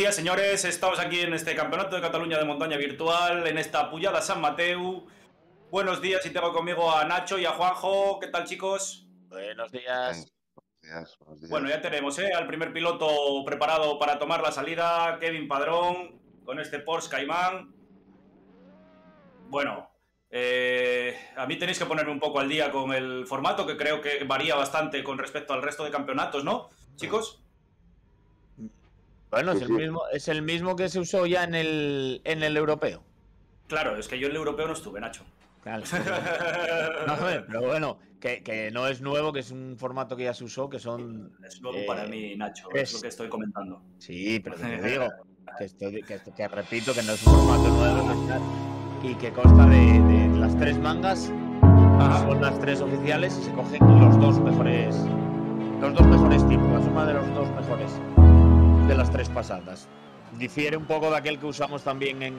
días, señores. Estamos aquí en este Campeonato de Cataluña de Montaña Virtual, en esta Pullada San Mateu. Buenos días, y tengo conmigo a Nacho y a Juanjo. ¿Qué tal, chicos? Buenos días. Buenos días. Bueno, ya tenemos al primer piloto preparado para tomar la salida, Kevin Padrón, con este Porsche Cayman. Bueno, a mí tenéis que ponerme un poco al día con el formato, que creo que varía bastante con respecto al resto de campeonatos, ¿no, chicos? Bueno, Sí, es el mismo que se usó ya en el europeo. Claro, es que yo en el europeo no estuve, Nacho. Claro. No, pero bueno, que no es nuevo, que es un formato que ya se usó, que son... Es nuevo para mí, Nacho, es lo que estoy comentando. Sí, pero que te digo, que repito, que no es un formato nuevo y que consta de las tres mangas. Ajá. Son las tres oficiales y se cogen los dos mejores tipos, la suma de los dos mejores de las tres pasadas. Difiere un poco de aquel que usamos también en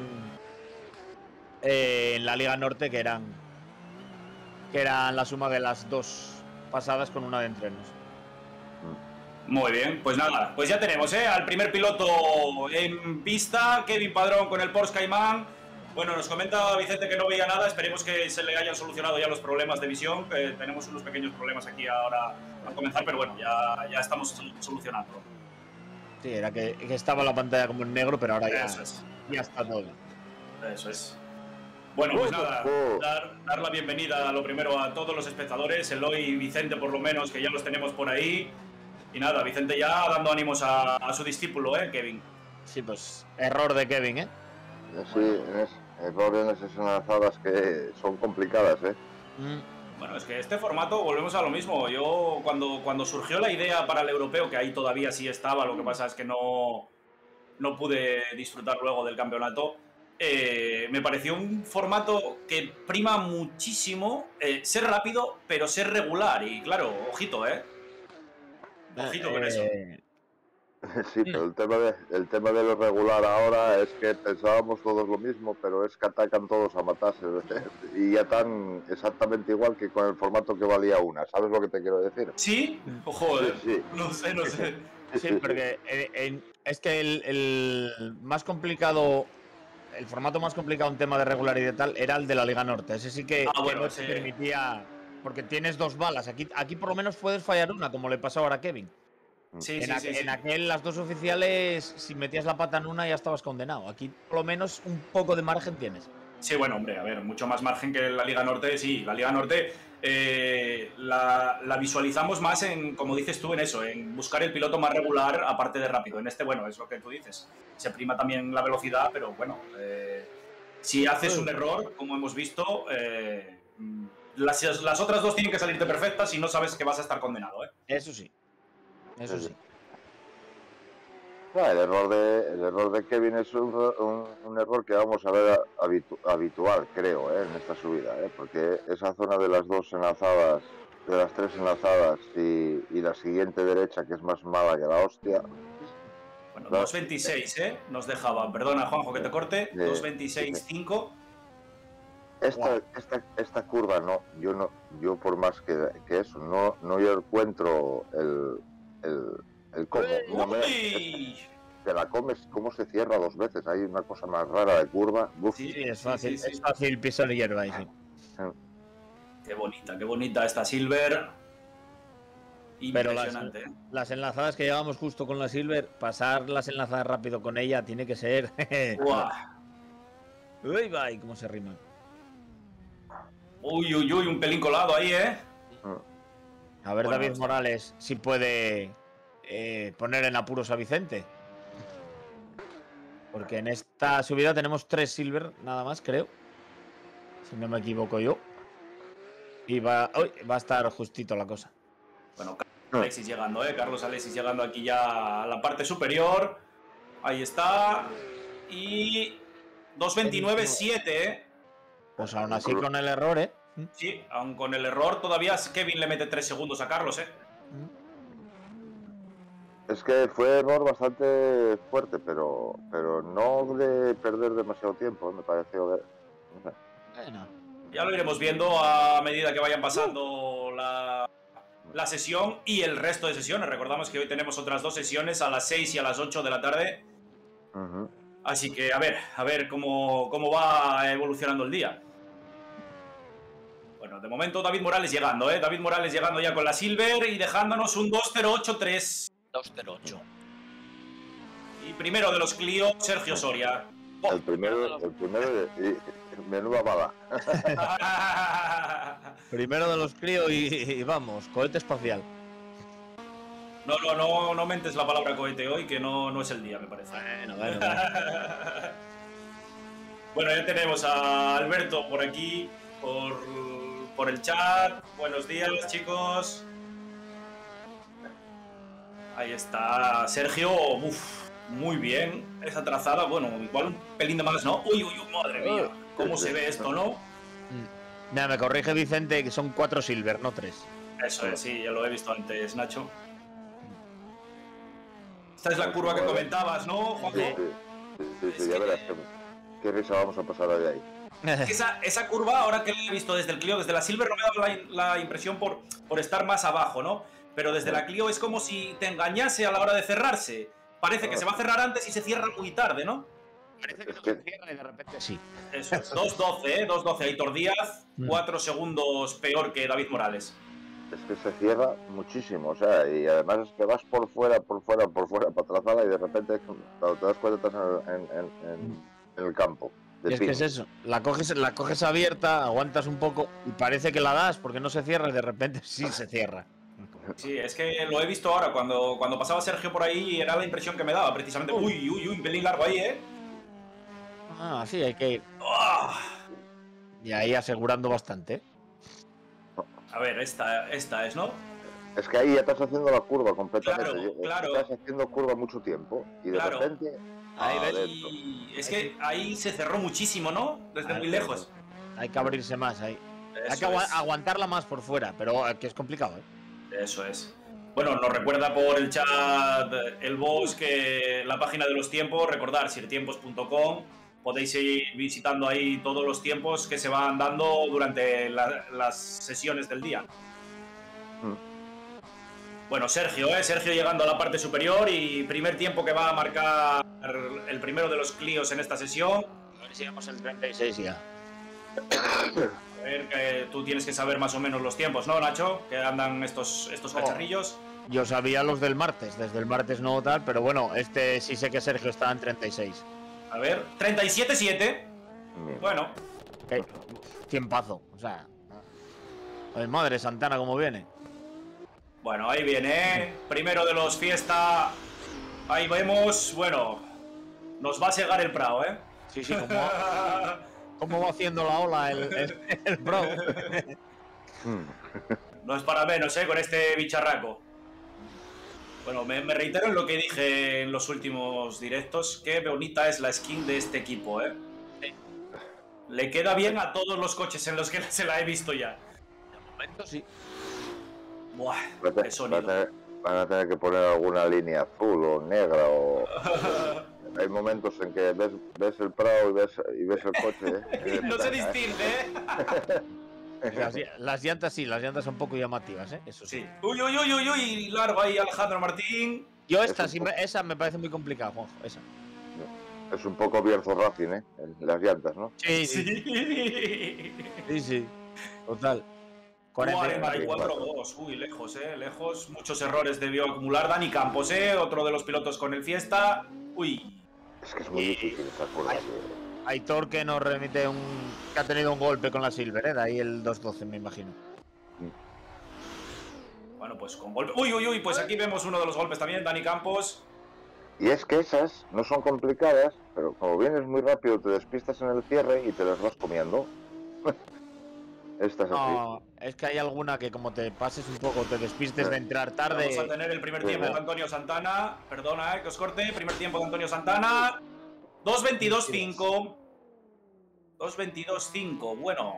la Liga Norte, que eran la suma de las dos pasadas con una de entrenos. Muy bien, pues nada, pues ya tenemos al primer piloto en pista, Kevin Padrón con el Porsche Cayman. Bueno, nos comenta Vicente que no veía nada, esperemos que se le hayan solucionado ya los problemas de visión, que tenemos unos pequeños problemas aquí ahora al comenzar, pero bueno, ya estamos solucionando. Sí, era que estaba la pantalla como en negro, pero ahora ya está todo. Eso es. Bueno, pues nada, dar la bienvenida lo primero a todos los espectadores, Eloy y Vicente por lo menos, que ya los tenemos por ahí. Y nada, Vicente ya dando ánimos a su discípulo, Kevin. Sí, pues error de Kevin, Sí, error en esas enlazadas que son complicadas, Bueno, es que este formato, volvemos a lo mismo. Yo, cuando surgió la idea para el europeo, que ahí todavía sí estaba, lo que pasa es que no pude disfrutar luego del campeonato, me pareció un formato que prima muchísimo ser rápido, pero ser regular. Y claro, ojito, ojito con eso. Sí, pero el tema de lo regular ahora es que pensábamos todos lo mismo, pero es que atacan todos a matarse y ya tan exactamente igual que con el formato que valía una. ¿Sabes lo que te quiero decir? ¿Sí? Ojo, Sí. no sé. Sí, porque es que el más complicado, el formato más complicado en tema de regularidad y tal, era el de la Liga Norte. Ese sí que, no te permitía, porque tienes dos balas. Aquí por lo menos puedes fallar una, como le pasó ahora a Kevin. Sí, en aquel, las dos oficiales, si metías la pata en una ya estabas condenado. Aquí por lo menos un poco de margen tienes. Sí, bueno, hombre, a ver, mucho más margen que la Liga Norte. Sí, la Liga Norte la visualizamos más en, como dices tú, en eso, en buscar el piloto más regular, aparte de rápido. En este, bueno, es lo que tú dices. Se prima también la velocidad, pero bueno, si haces un error, como hemos visto, las otras dos tienen que salirte perfectas y no sabes que vas a estar condenado, Eso sí. Eso sí. El error de Kevin es un error que vamos a ver habitual, creo, en esta subida, porque esa zona de las dos enlazadas, de las tres enlazadas y la siguiente derecha, que es más mala que la hostia. Bueno, 2.26, nos dejaba, perdona Juanjo que te corte, 2.26.5. Esta curva yo por más que eso, no yo encuentro el cómo. Te la comes, cómo se cierra dos veces. Hay una cosa más rara de curva. Uf. Sí, es fácil. Sí. Es fácil pisar hierba ahí, sí. Qué bonita esta Silver. Impresionante. Pero las enlazadas que llevamos justo con la Silver, pasar las enlazadas rápido con ella tiene que ser. Uy, va, cómo se rima. Uy, un pelín colado ahí, A ver, bueno, David Morales, si puede poner en apuros a Vicente. Porque en esta subida tenemos 3 Silver, nada más, creo. Si no me equivoco yo. Y va a estar justito la cosa. Bueno, Alexis llegando, Carlos Alexis llegando aquí ya a la parte superior. Ahí está. Y 2.29.7, Pues aún así con el error, Sí, aún con el error todavía Kevin le mete 3 segundos a Carlos, Es que fue error bastante fuerte, pero no de perder demasiado tiempo, me pareció. No sé. Bueno. Ya lo iremos viendo a medida que vayan pasando la sesión y el resto de sesiones. Recordamos que hoy tenemos otras 2 sesiones a las 6 y a las 8 de la tarde. Así que a ver cómo va evolucionando el día. Bueno, de momento David Morales llegando, ¿eh? David Morales llegando ya con la Silver y dejándonos un 2.08.3. 2.08. Y primero de los Clio, Sergio Soria. El primero de menuda bala. Primero de los Clio y vamos, cohete espacial. No mentes la palabra cohete hoy, que no es el día, me parece. Bueno. Bueno, ya tenemos a Alberto por aquí, por el chat. Buenos días, chicos. Ahí está Sergio. Muy bien. Esa trazada, bueno, igual un pelín de más, ¿no? Uy, madre mía. ¿Cómo se ve esto, no? Mira, me corrige Vicente que son 4 silver, no 3. Eso es, sí, ya lo he visto antes, Nacho. Esta es la curva que comentabas, ¿no, Juanjo? Sí, ya verás qué risa vamos a pasar de ahí. Esa curva, ahora que la he visto desde el Clio, desde la Silver, no me da la impresión por estar más abajo, ¿no? Pero desde la Clio es como si te engañase a la hora de cerrarse. Parece que se va a cerrar antes y se cierra muy tarde, ¿no? Parece que no se cierra y de repente sí. Eso es, 2.12, 2.12. Aitor Díaz, 4 segundos peor que David Morales. Es que se cierra muchísimo, o sea, y además es que vas por fuera, para trazarla y de repente cuando te das cuenta estás en el campo. Y es que es eso, la coges abierta, aguantas un poco y parece que la das porque no se cierra y de repente sí se cierra. Sí, es que lo he visto ahora, cuando pasaba Sergio por ahí era la impresión que me daba, precisamente. Uy, pelín largo ahí, ¿eh? Ah, sí, hay que ir. Y ahí asegurando bastante. A ver, esta es, ¿no? Es que ahí ya estás haciendo la curva completamente. Claro. Estás haciendo curva mucho tiempo y de repente... Ahí ves. Y es que ahí se cerró muchísimo, ¿no? Desde muy lejos. Hay que abrirse más ahí. Hay que aguantarla más por fuera, pero que es complicado, ¿eh? Eso es. Bueno, nos recuerda por el chat el boss que la página de los tiempos, recordar sirtiempos.com, podéis ir visitando ahí todos los tiempos que se van dando durante las sesiones del día. Bueno, Sergio llegando a la parte superior y primer tiempo que va a marcar el primero de los Clios en esta sesión. A ver si llegamos al 36 ya. A ver, que tú tienes que saber más o menos los tiempos, ¿no, Nacho? Que andan estos cacharrillos. Yo sabía los del martes, desde el martes no tal, pero bueno, sí sé que Sergio estaba en 36. A ver, 37.7. Bueno. Tiempazo, o sea. Ay, madre Santana, cómo viene. Bueno, ahí viene, ¿eh? Primero de los Fiesta. Ahí vemos, bueno, nos va a cegar el Prado, ¿eh? Sí, ¿cómo va haciendo la ola el Prado? No es para menos, ¿eh? Con este bicharraco. Bueno, me reitero en lo que dije en los últimos directos. Qué bonita es la skin de este equipo, ¿eh? Le queda bien a todos los coches en los que se la he visto ya. De momento sí. Buah, qué sonido. Van a tener que poner alguna línea azul o negra o... Hay momentos en que ves el Prado y ves el coche. No se distingue, ¿eh? Las llantas sí, las llantas son un poco llamativas, ¿eh? Eso sí. Uy, largo ahí Alejandro Martín. Yo esa me parece muy complicada, Juanjo, esa. Es un poco Bierzo Racing, ¿eh? Las llantas, ¿no? Sí. Total. 44-2. Uy, lejos, lejos. Muchos errores debió acumular Dani Campos, otro de los pilotos con el Fiesta. Uy. Es que es muy difícil esa curva. Aitor que nos remite que ha tenido un golpe con la Silver, de ahí el 2.12, me imagino. Bueno, pues con golpe. Uy, pues aquí vemos uno de los golpes también, Dani Campos. Y es que esas no son complicadas, pero como vienes muy rápido te despistas en el cierre y te las vas comiendo. Esta es así. Es que hay alguna que como te pases un poco, te despistes de entrar tarde. Vamos a tener el primer tiempo de Antonio Santana. Perdona, que os corte. Primer tiempo de Antonio Santana. 2.22.5. 2.22.5. Bueno.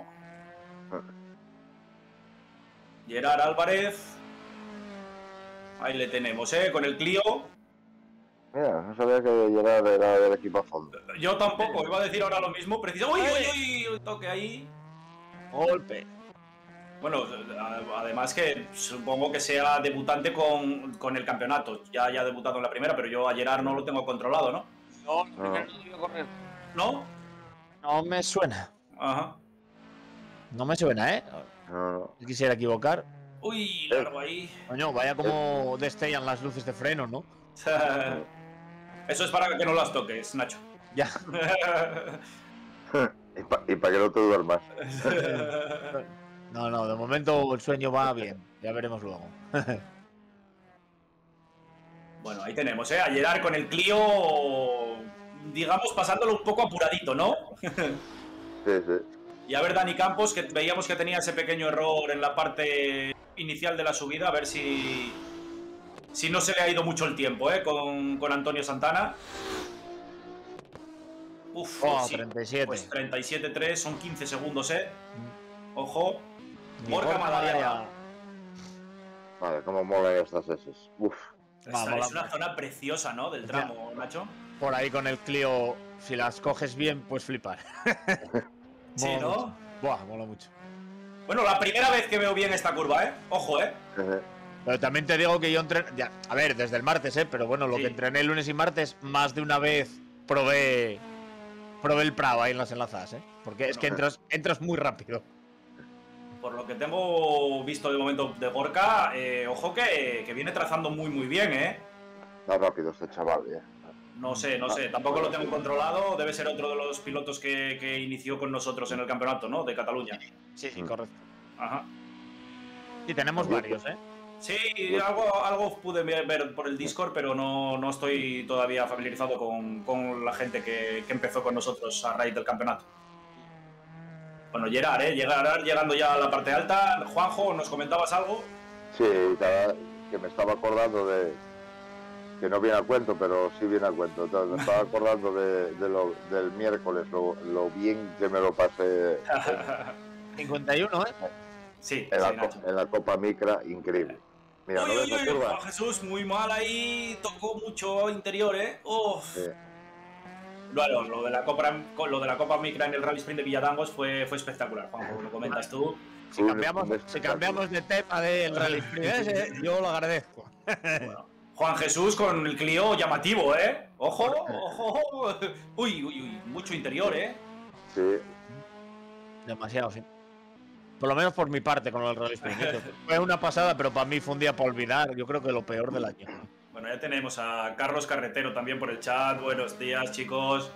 Gerard Álvarez. Ahí le tenemos, con el Clio. Mira, no sabía que Gerard era del equipo a fondo. Yo tampoco, iba a decir ahora lo mismo. Preciso. Uy, toque ahí. Golpe. Bueno, además que supongo que sea debutante con el campeonato. Ya ha debutado en la primera, pero yo a Gerard no lo tengo controlado, ¿no? No, primero no debió correr. ¿No? No me suena. Ajá. No me suena, ¿eh? No. Quisiera equivocar. Uy, largo ahí. Coño, vaya como destellan las luces de freno, ¿no? Eso es para que no las toques, Nacho. Ya. Y para que no te duermas. No, de momento el sueño va bien. Ya veremos luego. Bueno, ahí tenemos, a Gerard con el Clio, digamos, pasándolo un poco apuradito, ¿no? Sí. Y a ver Dani Campos, que veíamos que tenía ese pequeño error en la parte inicial de la subida, a ver si no se le ha ido mucho el tiempo, con Antonio Santana. Uf, sí. 37. Pues 37-3, son 15 segundos, Ojo. Gorka Madariaga. Vale, cómo molan estas S. Uf. Es una zona preciosa, ¿no? Del tramo, Nacho. Por ahí con el Clio, si las coges bien, pues flipar. Sí, ¿no? Mucho. Buah, mola mucho. Bueno, la primera vez que veo bien esta curva, Ojo, Pero también te digo que yo entrené, a ver, desde el martes, pero bueno, lo que entrené el lunes y martes, más de una vez probé el Prado ahí en las enlazadas, porque es que entras muy rápido. Por lo que tengo visto de momento de Gorka, ojo que viene trazando muy bien, Está rápido este chaval, No sé, tampoco lo tengo controlado, debe ser otro de los pilotos que inició con nosotros en el campeonato, ¿no? De Cataluña. Sí, correcto. Ajá. Y tenemos varios, Sí, algo pude ver por el Discord, pero no estoy todavía familiarizado con la gente que empezó con nosotros a raíz del campeonato. Bueno, Gerard, llegando ya a la parte alta. Juanjo, ¿nos comentabas algo? Sí, que me estaba acordando de... Que no viene a cuento, pero sí viene a cuento. Entonces, me estaba acordando del miércoles, lo bien que me lo pasé. 51, Sí, en la Copa Micra, increíble. Mira, ¿no ves la curva? Juan Jesús, muy mal ahí, tocó mucho interior, Sí. Bueno, lo de la Copa Micra en el Rally Sprint de Villadangos fue espectacular, Juan, como lo comentas tú. Si cambiamos de tema del Rally Sprint, yo lo agradezco. Bueno, Juan Jesús con el Clio llamativo, Ojo. Uy, mucho interior, Sí. Demasiado, sí. Por lo menos por mi parte con el Rally Sprint. Fue una pasada, pero para mí fue un día para olvidar. Yo creo que lo peor del año. Bueno, ya tenemos a Carlos Carretero también por el chat. Buenos días, chicos.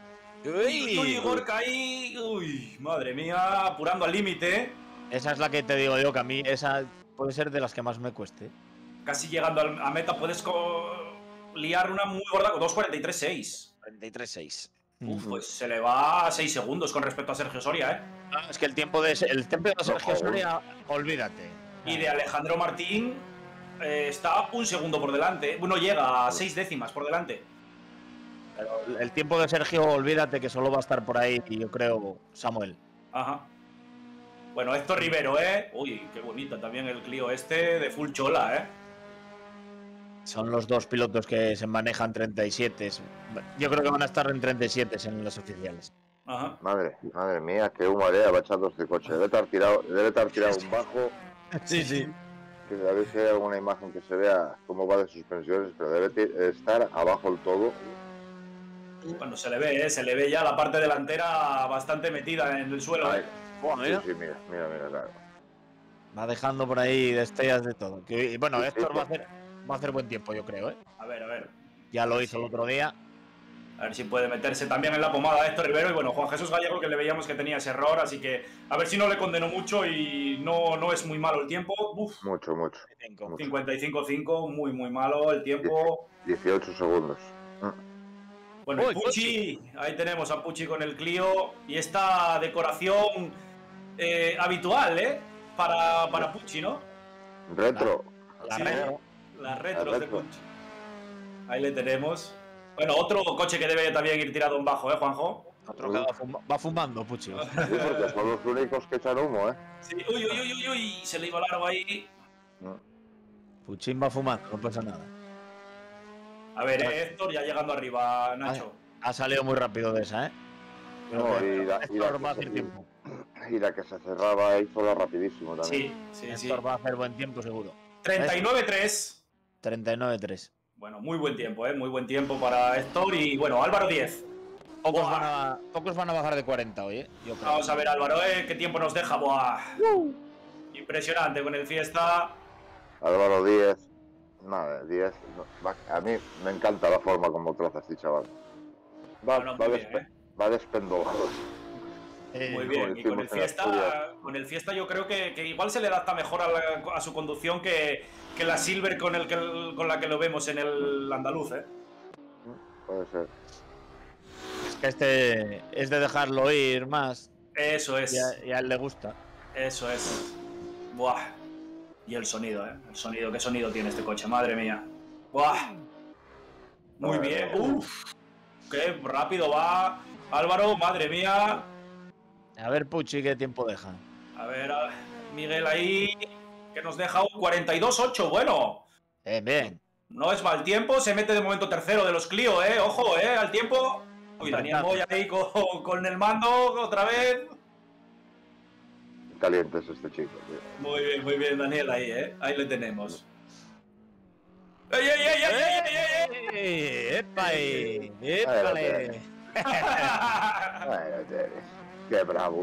Uy, Gorka ahí. Uy, madre mía, apurando al límite. Esa es la que te digo yo, que a mí esa puede ser de las que más me cueste. Casi llegando a meta puedes liar una muy gorda con 2.43.6. 43.6. Pues se le va a 6 segundos con respecto a Sergio Soria, Es que el tiempo de Sergio Soria, olvídate. Y de Alejandro Martín está un segundo por delante. Bueno, llega a 6 décimas por delante. Pero el tiempo de Sergio, olvídate que solo va a estar por ahí, yo creo, Samuel. Ajá. Bueno, Héctor Rivero, Uy, qué bonita también el Clio de full chola, Son los dos pilotos que se manejan 37. Yo creo que van a estar en 37 en los oficiales. Ajá. Madre mía, qué humareda va echando este coche. Debe estar tirado un bajo. Sí. Que a ver si hay alguna imagen que se vea cómo va de suspensiones, pero debe estar abajo el todo. Bueno, se le ve ya la parte delantera bastante metida en el suelo. Sí, mira, claro. Va dejando por ahí destellas de todo. Bueno, Héctor va a hacer buen tiempo, yo creo, A ver. Ya lo hizo el otro día. A ver si puede meterse también en la pomada Héctor Rivero. Y bueno, Juan Jesús Gallego, que le veíamos que tenía ese error, así que a ver si no le condenó mucho y no es muy malo el tiempo. Uf. Mucho. 55-5, muy malo el tiempo. 18 segundos. Bueno, Pucci, ahí tenemos a Pucci con el Clio y esta decoración habitual, para Pucci, ¿no? Retro. Las retros de Pucci. Ahí le tenemos. Bueno, otro coche que debe también ir tirado en bajo, Juanjo. Otro que va fumando, Pucci. Sí, porque son los únicos que echan humo, Sí, uy, se le iba largo ahí. Pucci va fumando, no pasa nada. A ver, Héctor, ya llegando arriba, Nacho. Ha salido muy rápido de esa, Héctor va a hacer tiempo. Y la que se cerraba hizo la rapidísimo también. Sí. Héctor va a hacer buen tiempo, seguro. 39-3. 39-3. Bueno, muy buen tiempo, muy buen tiempo para Héctor. Y bueno, Álvaro 10. Pocos van a bajar de 40 hoy, Yo creo. Vamos a ver, Álvaro, qué tiempo nos deja. Buah. Impresionante con el Fiesta. Álvaro 10. Nada, 10. A mí me encanta la forma como traza este chaval. Va despendolado. Muy bien, y con el Fiesta yo creo que igual se le adapta mejor a su conducción que la Silver con la que lo vemos en el andaluz, Puede ser. Es que este es de dejarlo ir más. Eso es. Y a él le gusta. Eso es. Buah. Y el sonido, El sonido, ¿qué sonido tiene este coche? Madre mía. Buah. Muy bien. Uf. Qué rápido va Álvaro, madre mía. A ver, Pucci, ¿qué tiempo deja? A ver, Miguel ahí, que nos deja un 42.8, bueno. Bien. No es mal tiempo, se mete de momento tercero de los Clio, ojo, al tiempo. Uy, Daniel Moya ahí con el mando otra vez. Caliente es este chico, tío. Muy bien, Daniel ahí, ahí le tenemos. ¡Ey! ¡Épale! ¡Épale! ¡Qué bravo!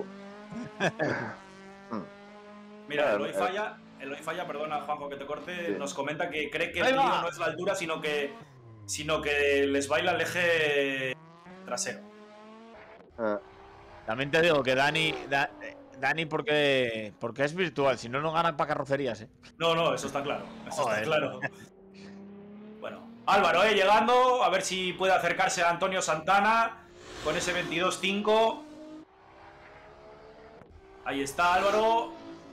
Mira, Eloy Falla, perdona Juanjo que te corte, nos comenta que cree que el peligro no es la altura, sino que les baila el eje trasero. También te digo que Dani porque es virtual, si no, no ganan para carrocerías, No, eso está claro. Está claro. Bueno, Álvaro, llegando, a ver si puede acercarse a Antonio Santana con ese 22.5. Ahí está Álvaro.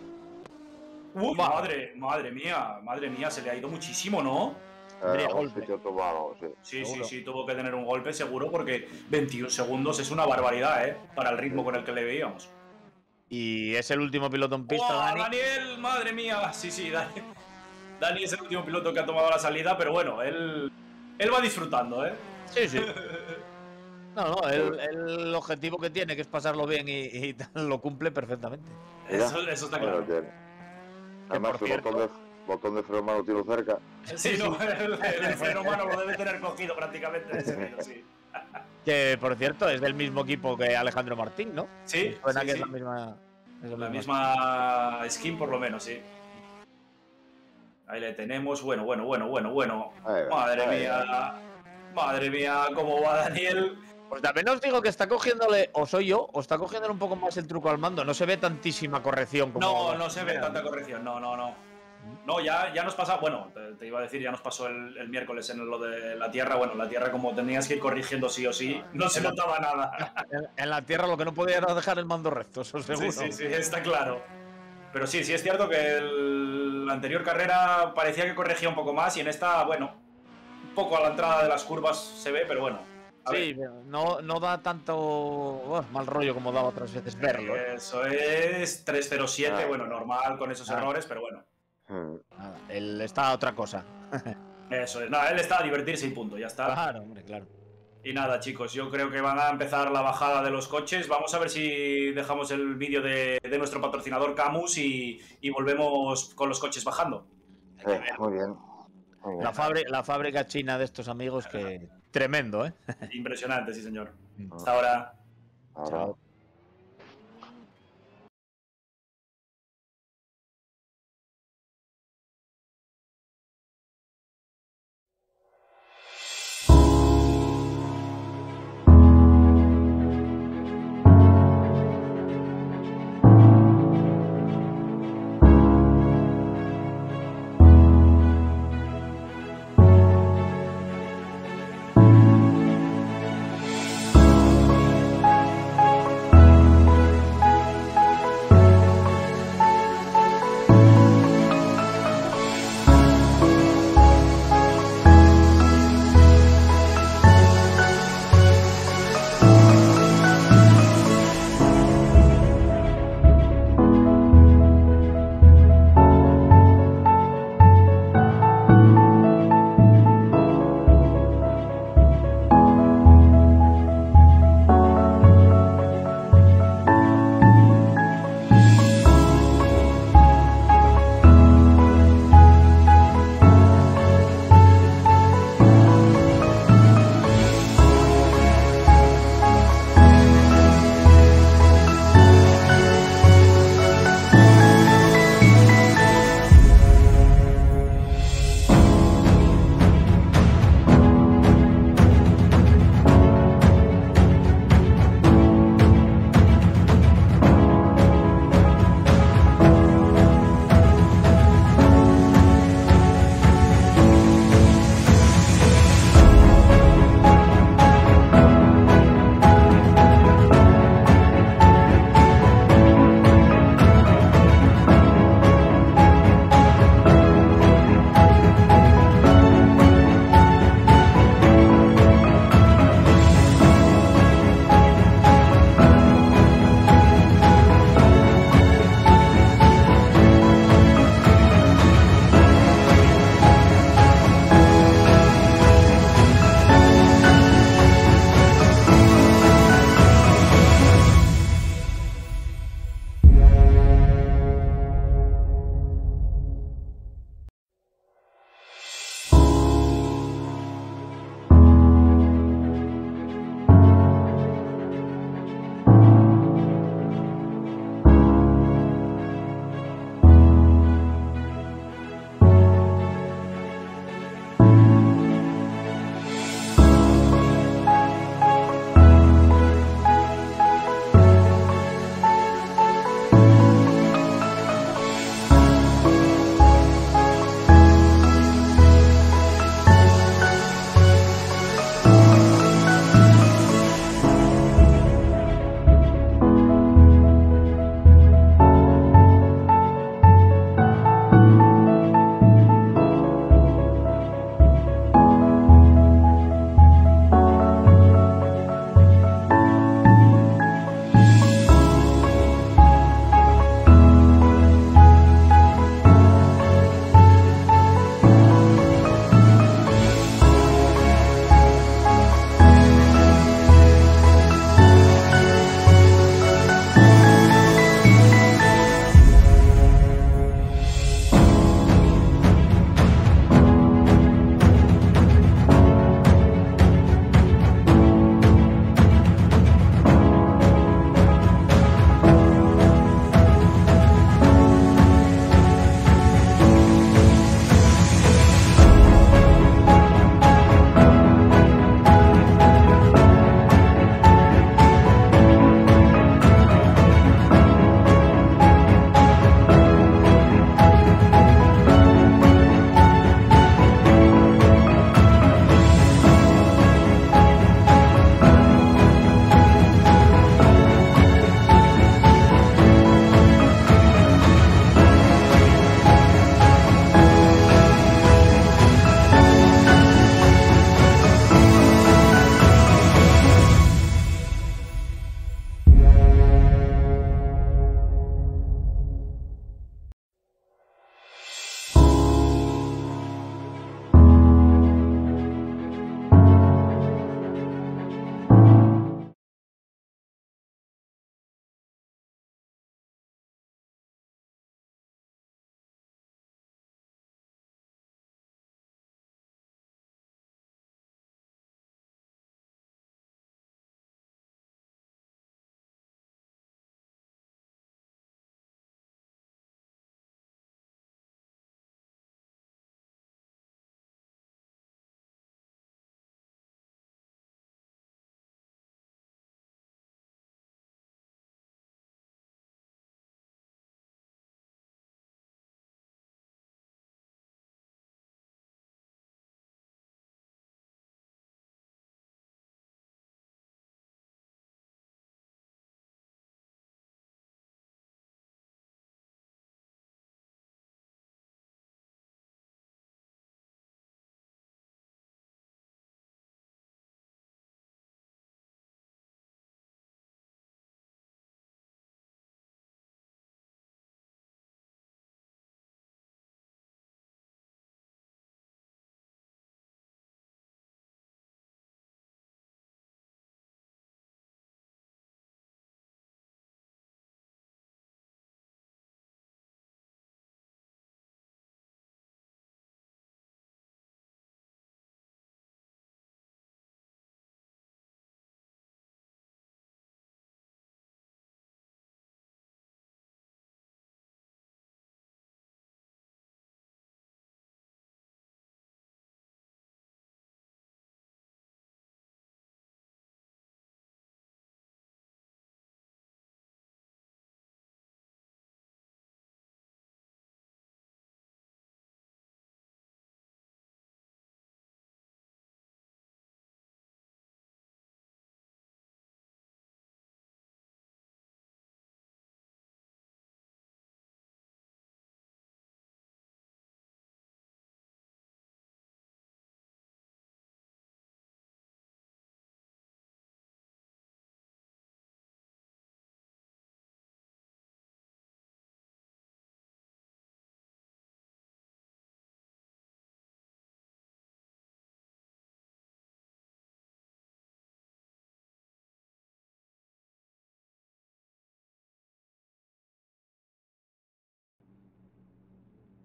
Madre mía, se le ha ido muchísimo, ¿no? Sí, tuvo que tener un golpe seguro porque 21 segundos es una barbaridad, para el ritmo con el que le veíamos. Y es el último piloto en pista, Dani. Daniel, madre mía. Sí, Dani es el último piloto que ha tomado la salida, pero bueno, él va disfrutando, Sí. No, el objetivo que tiene, que es pasarlo bien y lo cumple perfectamente. Eso está claro. Además, el botón de freno mano tiro cerca. Sí, no, el freno mano lo debe tener cogido prácticamente en ese vídeo, sí. Que, por cierto, es del mismo equipo que Alejandro Martín, ¿no? Sí. Suena que es la misma... La misma skin, por lo menos, sí. Ahí le tenemos. Bueno. Madre mía, cómo va Daniel. Pues también os digo que está cogiéndole, o soy yo, o está cogiéndole un poco más el truco al mando. No se ve tantísima corrección como... No se ve tanta corrección, no. No, ya nos pasa, bueno, te iba a decir, ya nos pasó el miércoles en lo de la tierra. Bueno, la tierra, como tenías que ir corrigiendo sí o sí, no se notaba nada. En la tierra lo que no podía era dejar el mando recto, eso seguro. Sí, está claro. Pero sí es cierto que la anterior carrera parecía que corregía un poco más y en esta, bueno, un poco a la entrada de las curvas se ve, pero bueno. Sí, no da tanto mal rollo como daba otras veces verlo. Eso es 307, bueno, normal con esos errores, pero bueno. Nada, él está a otra cosa. Eso es, nada, él está a divertirse y punto, ya está. Claro, hombre, claro. Y nada, chicos, yo creo que van a empezar la bajada de los coches. Vamos a ver si dejamos el vídeo de nuestro patrocinador Camus y volvemos con los coches bajando. Muy bien. La fábrica china de estos amigos que... Tremendo, Impresionante, sí, señor. Hasta ahora. Chao.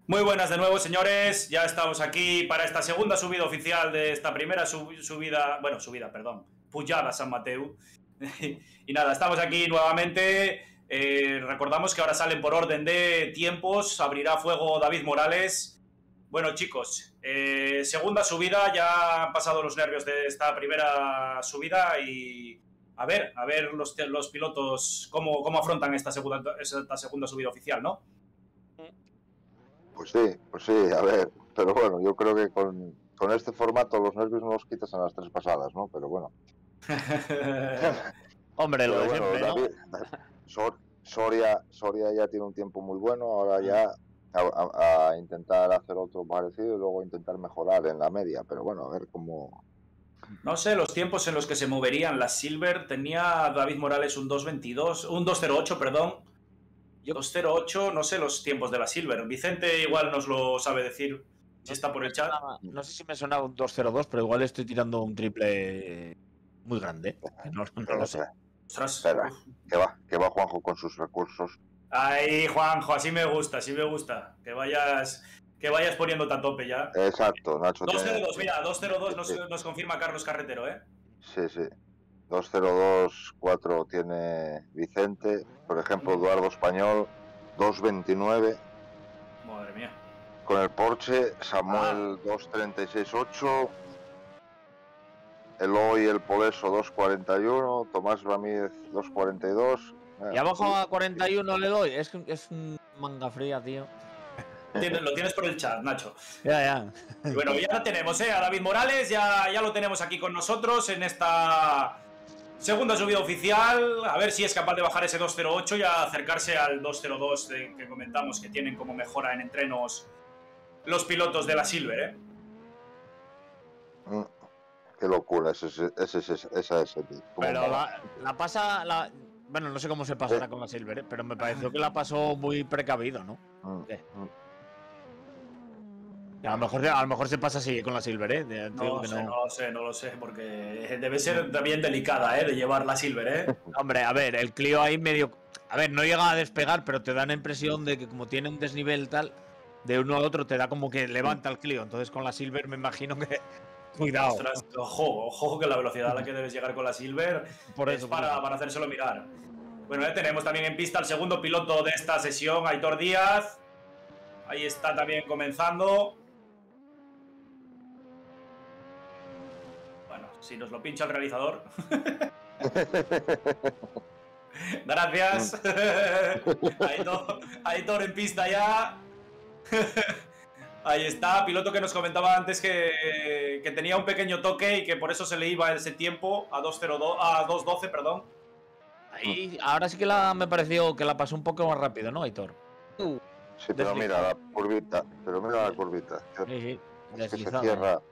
Muy buenas de nuevo, señores. Ya estamos aquí para esta segunda subida oficial de esta primera pujada a San Mateu. Y nada, estamos aquí nuevamente. Recordamos que ahora salen por orden de tiempos. Abrirá fuego David Morales. Bueno, chicos, segunda subida. Ya han pasado los nervios de esta primera subida y a ver los pilotos cómo afrontan esta segunda subida oficial, ¿no? Pues sí, a ver, pero bueno, yo creo que con este formato los nervios no los quitas en las 3 pasadas, ¿no? Pero bueno. Hombre, lo de siempre, ¿no? David, Soria ya tiene un tiempo muy bueno, ahora ya a intentar hacer otro parecido y luego intentar mejorar en la media, pero bueno, a ver cómo... No sé, los tiempos en los que se moverían las Silver, tenía David Morales un 2.08, perdón. 2.08, no sé los tiempos de la Silver. Vicente igual nos lo sabe decir si está por el chat. No sé si me sonaba un 2.02, pero igual estoy tirando un triple muy grande. No lo sé. Ostras. Espera, que va Juanjo con sus recursos. Ahí, Juanjo, así me gusta. Que vayas poniéndote a tope ya. Exacto, Nacho. 2.02, mira, 2.02 nos confirma Carlos Carretero, ¿eh? Sí. 2.02.4 tiene Vicente, por ejemplo, Eduardo Español, 2.29. Madre mía. Con el Porsche, Samuel 2.36.8. Eloy el Poleso 2.41. Tomás Ramírez 2.42. Y abajo a 41 le doy. Es un manga fría, tío. Lo tienes por el chat, Nacho. Ya. Y bueno, ya lo tenemos, a David Morales, ya lo tenemos aquí con nosotros en esta segunda subida oficial. A ver si es capaz de bajar ese 2.08 y acercarse al 2.02 que comentamos que tienen como mejora en entrenos los pilotos de la Silver, Qué locura, ese Pero la pasa... Bueno, no sé cómo se pasará con la Silver, pero me pareció que la pasó muy precavido, ¿no? A lo mejor se pasa así con la Silver, No lo sé, porque debe ser también delicada, de llevar la Silver, Hombre, a ver, el Clio ahí medio... A ver, no llega a despegar, pero te da la impresión de que como tiene un desnivel tal, de uno a otro te da como que levanta el Clio. Entonces con la Silver me imagino que... Cuidado. Ostras, ojo que la velocidad a la que debes llegar con la Silver es para hacérselo mirar. Bueno, ya tenemos también en pista al segundo piloto de esta sesión, Aitor Díaz. Ahí está también comenzando. Bueno, si nos lo pincha el realizador. Gracias. Aitor en pista ya. Ahí está, piloto que nos comentaba antes que tenía un pequeño toque y que por eso se le iba ese tiempo a 2.12, perdón. Ahí, ahora sí que me pareció que la pasó un poco más rápido, ¿no, Aitor? Sí, pero mira la curvita, Sí, es que se cierra.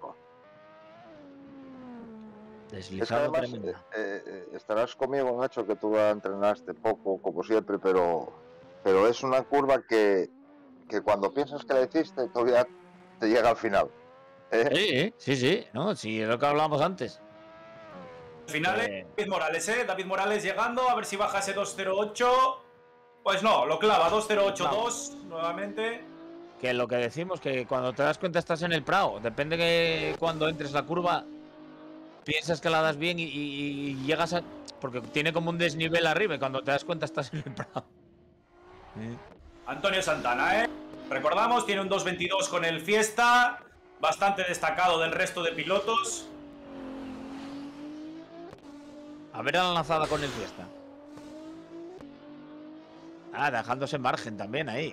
Deslizado tremendo. Estarás conmigo, Nacho, que tú entrenaste poco, como siempre, pero es una curva que cuando piensas que la hiciste todavía te llega al final. Sí, no, sí, es lo que hablábamos antes. Al final David Morales, David Morales llegando, a ver si baja ese 2.08. Pues no, lo clava, 2.082 nuevamente. Que lo que decimos, que cuando te das cuenta estás en el Prado, depende que cuando entres la curva piensas que la das bien y llegas a... Porque tiene como un desnivel arriba y cuando te das cuenta estás en el Prado. Antonio Santana, recordamos, tiene un 2.22 con el Fiesta, bastante destacado del resto de pilotos. A ver a la lanzada con el Fiesta. Dejándose margen también ahí.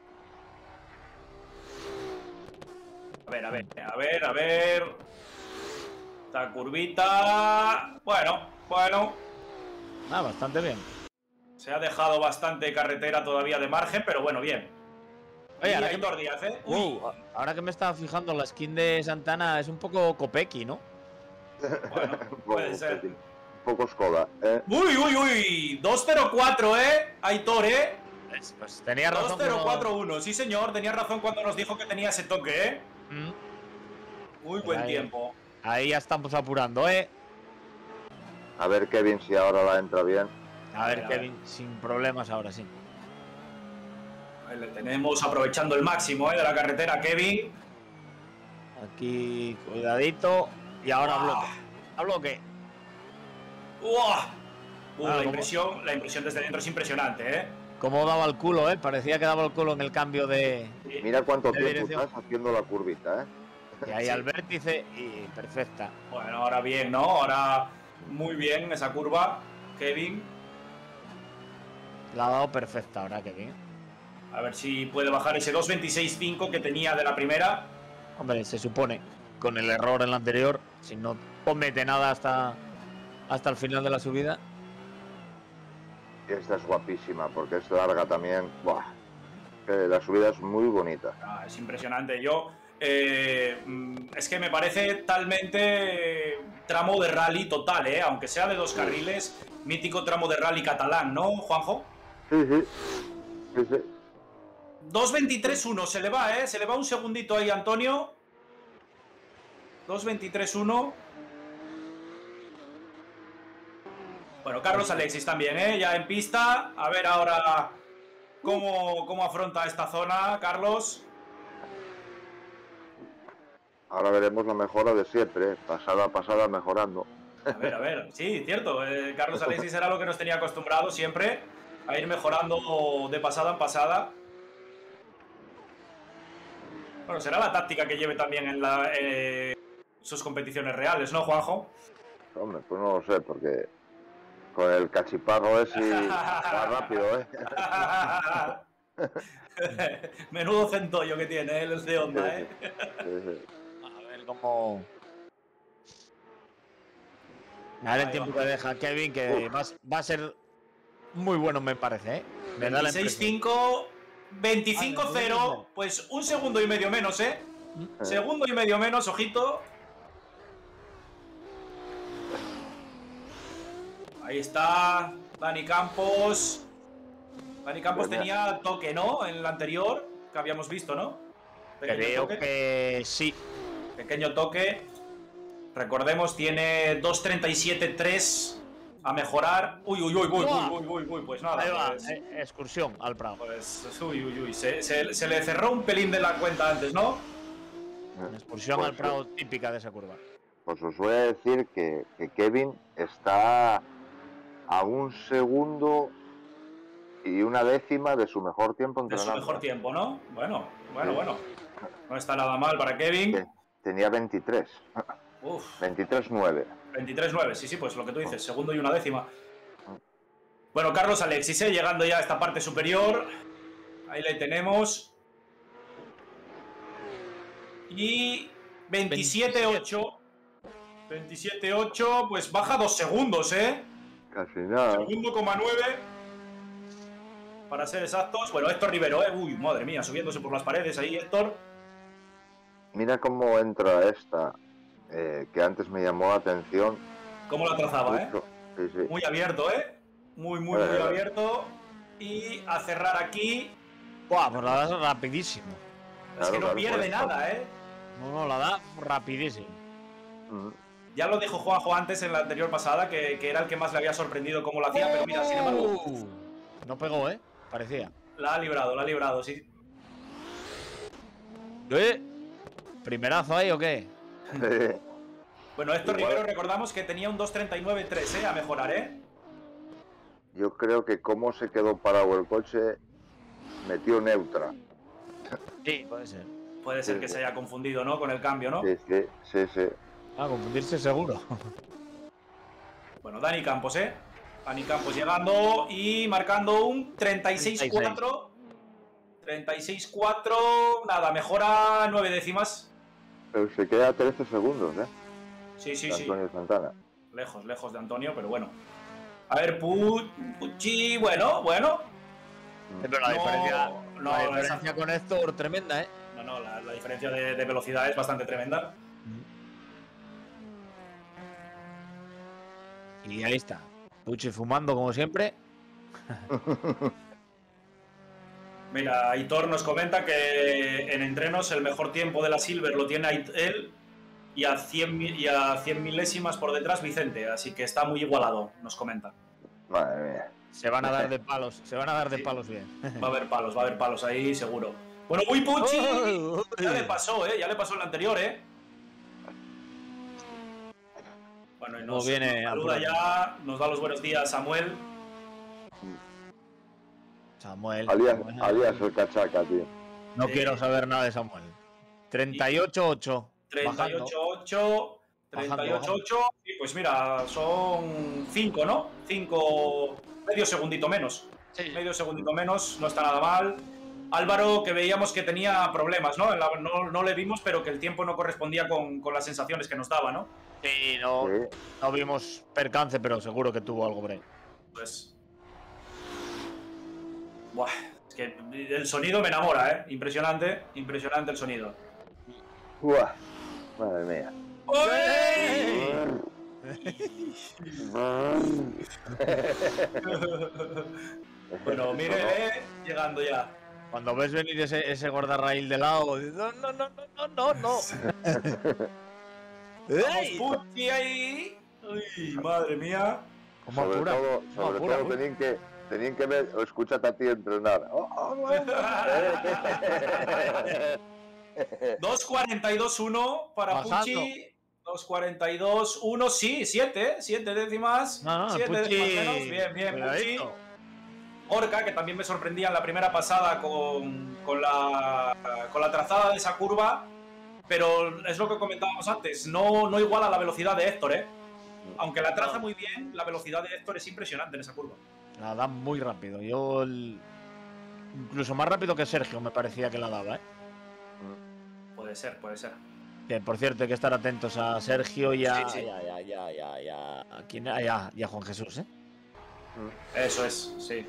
A ver. Esta curvita... Bueno. Bastante bien. Se ha dejado bastante carretera todavía de margen, pero bueno, bien. Oye, ahora que me estaba fijando, la skin de Santana es un poco Kopecky, ¿no? Bueno, puede ser. Un poco Skoda, Uy, 2.04, Aitor, Pues tenía razón. 2.041, sí señor, tenía razón cuando nos dijo que tenía ese toque, Muy buen tiempo. Ahí ya estamos apurando, A ver, Kevin, si ahora la entra bien. A ver, Kevin, sin problemas ahora sí. Le tenemos aprovechando el máximo de la carretera, Kevin. Aquí, cuidadito. Y ahora bloque. A bloque. La impresión desde dentro es impresionante, ¿eh? Cómo daba el culo, parecía que daba el culo en el cambio de. Mira cuánto tiempo dirección. estás haciendo la curvita, Y ahí al vértice y perfecta. Bueno, ahora bien, ¿no? Ahora muy bien esa curva, Kevin. La ha dado perfecta ahora, Kevin. A ver si puede bajar ese 2.26.5 que tenía de la primera. Hombre, se supone, con el error en la anterior, si no comete nada hasta el final de la subida. Esta es guapísima, porque es larga también. Buah, la subida es muy bonita. Es impresionante. Es que me parece talmente tramo de rally total, aunque sea de 2 carriles, mítico tramo de rally catalán, ¿no, Juanjo? Sí. 2.23.1, se le va, se le va un segundito ahí, Antonio. 2.23.1. Bueno, Carlos Alexis también, ya en pista. A ver ahora cómo afronta esta zona, Carlos. Ahora veremos la mejora de siempre, pasada a pasada mejorando. A ver, sí, cierto. Carlos Alexis era lo que nos tenía acostumbrado siempre a ir mejorando de pasada en pasada. Bueno, será la táctica que lleve también en sus competiciones reales, ¿no, Juanjo? Hombre, pues no lo sé, porque con el cachiparro ese va rápido, Menudo centollo que tiene el de Honda, Sí. A ver cómo. A ver el tiempo que deja Kevin, que va a ser muy bueno, me parece, 26.5, 25.0, pues un segundo y medio menos, Segundo y medio menos, ojito. Ahí está Dani Campos. Dani Campos tenía toque, ¿no? En el anterior, que habíamos visto, ¿no? Creo que sí. Pequeño toque. Recordemos, tiene 2.37.3 a mejorar. Uy, pues nada. Ahí va, pues, excursión al Prado. Pues, se le cerró un pelín de la cuenta antes, ¿no? Excursión al Prado típica de esa curva. Pues os voy a decir que Kevin está a 1 segundo y 1 décima de su mejor tiempo entrenando. De su mejor tiempo, ¿no? Bueno. No está nada mal para Kevin. Tenía 23. 23.9. 23.9, sí, pues lo que tú dices, segundo y 1 décima. Bueno, Carlos Alexis, llegando ya a esta parte superior. Ahí le tenemos. Y 27.8. 27.8, pues baja 2 segundos, Casi nada. Segundo, 9. Para ser exactos. Bueno, Héctor Rivero, Uy, madre mía, subiéndose por las paredes ahí, Héctor. Mira cómo entra esta, que antes me llamó la atención. Cómo la trazaba, Sí. Muy abierto, Muy abierto. Y a cerrar aquí. Buah, pues la da rapidísimo. Es que no pierde nada, No, la da rapidísimo. Ya lo dijo Juanjo antes en la anterior pasada, que era el que más le había sorprendido cómo lo hacía, pero mira, sin embargo. No pegó, parecía. La ha librado, sí. ¿Primerazo ahí o qué? Bueno, Héctor Rivero, recordamos que tenía un 2.39.3, a mejorar, Yo creo que como se quedó parado el coche, metió neutra. Sí, puede ser. Puede ser que se haya confundido, ¿no? Con el cambio, ¿no? Sí. Confundirse seguro. Bueno, Dani Campos, Dani Campos llegando y marcando un 36.4. 36.4, nada, mejora 9 décimas. Pero se queda 13 segundos, Sí. Antonio Santana. Lejos de Antonio, pero bueno. A ver, Pucci, bueno. Pero la diferencia con Héctor, tremenda, No, la diferencia de velocidad es bastante tremenda. Y ahí está. Pucci fumando como siempre. Mira, Aitor nos comenta que en entrenos el mejor tiempo de la Silver lo tiene él y a 100 milésimas por detrás Vicente, así que está muy igualado, nos comenta. Madre mía. Se van a dar de palos, bien. Va a haber palos ahí, seguro. Bueno, uy, Pucci, ya le pasó en la anterior, Bueno, y nos saluda ya, nos da los buenos días, Samuel. Alias el cachaca, tío. No quiero saber nada de Samuel. 38-8. 38-8. 38-8. Y pues mira, son 5, ¿no? 5, medio segundito menos. Sí. Medio segundito menos, no está nada mal. Álvaro, que veíamos que tenía problemas, ¿no? No le vimos, pero que el tiempo no correspondía con las sensaciones que nos daba, ¿no? Sí, no vimos percance, pero seguro que tuvo algo por ahí. Pues... Buah, es que el sonido me enamora, Impresionante el sonido. Buah, madre mía. Bueno, mire, llegando ya. Cuando ves venir ese guardarraíl de lado, no. Vamos, Pucci ahí. Uy, madre mía. Sobre todo tenían que ver o escucharte a ti entrenar. 2.42.1 para Pucci. 2.42.1, sí, 7 décimas. 7 décimas menos. Bien, Pucci. Orca, que también me sorprendía en la primera pasada con la trazada de esa curva, pero es lo que comentábamos antes, no iguala la velocidad de Héctor, Aunque la traza muy bien, la velocidad de Héctor es impresionante en esa curva. La da muy rápido. Incluso más rápido que Sergio me parecía que la daba, Puede ser. Que por cierto hay que estar atentos a Sergio y a... Sí. y a Juan Jesús, Eso es, sí.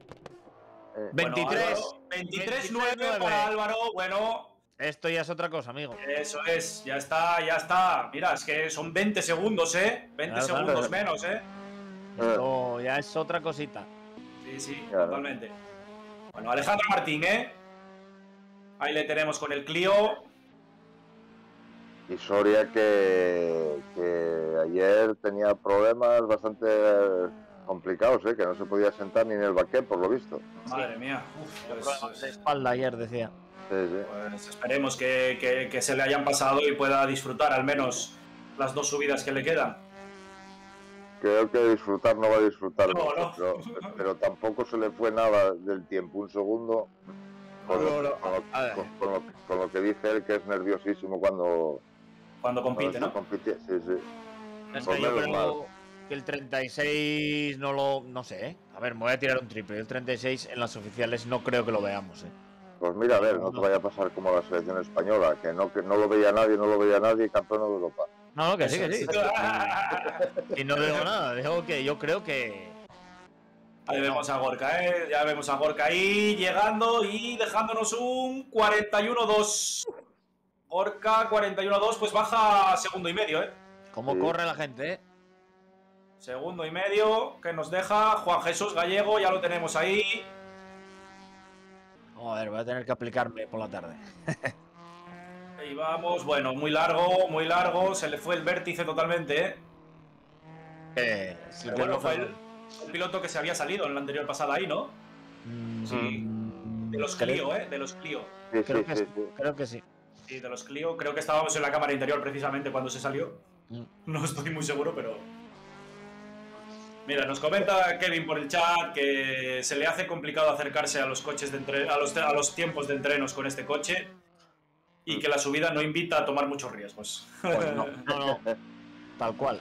23-9 para Álvaro, bueno. Esto ya es otra cosa, amigo. Eso es, ya está. Mira, es que son 20 segundos, 20 segundos menos, Esto ya es otra cosita. Sí, totalmente. Bueno, Alejandro Martín, ahí le tenemos con el Clio. Y Soria que ayer tenía problemas bastante complicados, que no se podía sentar ni en el baquet, por lo visto. Madre mía. Pues de espalda ayer, decía. Sí. Pues esperemos que se le hayan pasado y pueda disfrutar al menos las 2 subidas que le quedan. Creo que disfrutar no va a disfrutar no. mucho, pero tampoco se le fue nada del tiempo, un segundo. Con lo que dice él, que es nerviosísimo cuando compite, ¿no? Compite, sí. Es que yo creo que el 36 no sé, A ver, me voy a tirar un triple. El 36 en las oficiales no creo que lo veamos, Pues mira, a ver, no te vaya a pasar como la selección española, que no lo veía nadie, campeón de Europa. No, que sí. Y no digo nada, digo que yo creo que... Ahí vemos a Gorka, ya vemos a Gorka ahí llegando y dejándonos un 41-2. Gorka 41-2, pues baja segundo y medio, ¿Cómo corre la gente, Segundo y medio, que nos deja Juan Jesús Gallego, ya lo tenemos ahí. Joder, voy a tener que aplicarme por la tarde. Ahí vamos, bueno, muy largo, se le fue el vértice totalmente, Sí, bueno, fue el piloto que se había salido en la anterior pasada ahí, ¿no? Sí. De los Clio, de los Clio. Creo que sí. Sí, de los Clio. Creo que estábamos en la cámara interior precisamente cuando se salió. No estoy muy seguro, pero... Mira, nos comenta Kevin por el chat que se le hace complicado acercarse a los coches de a los tiempos de entrenos con este coche y que la subida no invita a tomar muchos riesgos. Pues no. Tal cual.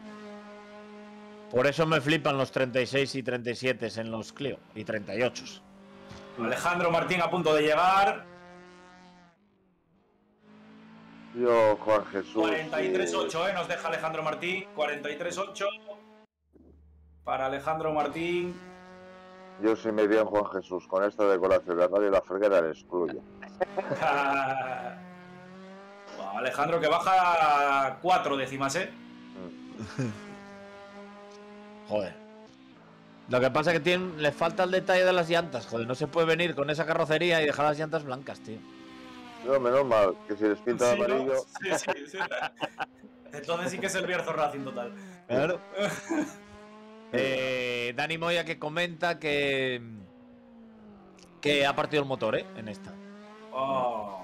Por eso me flipan los 36 y 37 en los Clio y 38. Alejandro Martín a punto de llegar. Yo, Juan Jesús. 43-8, nos deja Alejandro Martín. 43-8 para Alejandro Martín. Yo sí me veo en Juan Jesús con esta decoración. La radio y la freguera le excluyo. Alejandro que baja 4 décimas, Joder. Lo que pasa es que le falta el detalle de las llantas. Joder, no se puede venir con esa carrocería y dejar las llantas blancas, tío. No, menos mal, que si les pinta de amarillo... ¿No? Sí. Entonces sí que es el Bierzo Racing total. Claro. Dani Moya que comenta que ha partido el motor, en esta. Oh.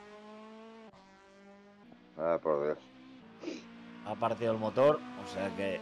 Por Dios. Ha partido el motor, o sea que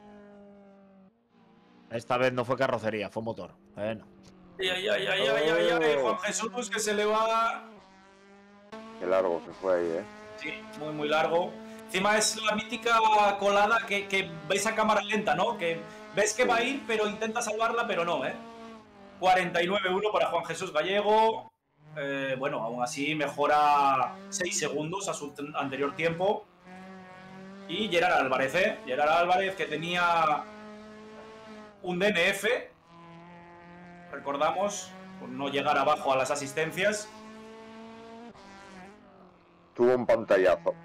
esta vez no fue carrocería, fue motor. Bueno. Ay, Juan Jesús, que se le va. Qué largo se fue ahí, Sí, muy, muy largo. Encima es la mítica colada que ves a cámara lenta, ¿no? Que ves que va a ir, pero intenta salvarla, pero no, 49-1 para Juan Jesús Gallego. Bueno, aún así mejora 6 segundos a su anterior tiempo. Y Gerard Álvarez, Gerard Álvarez, que tenía un DNF, recordamos, por no llegar abajo a las asistencias. Tuvo un pantallazo.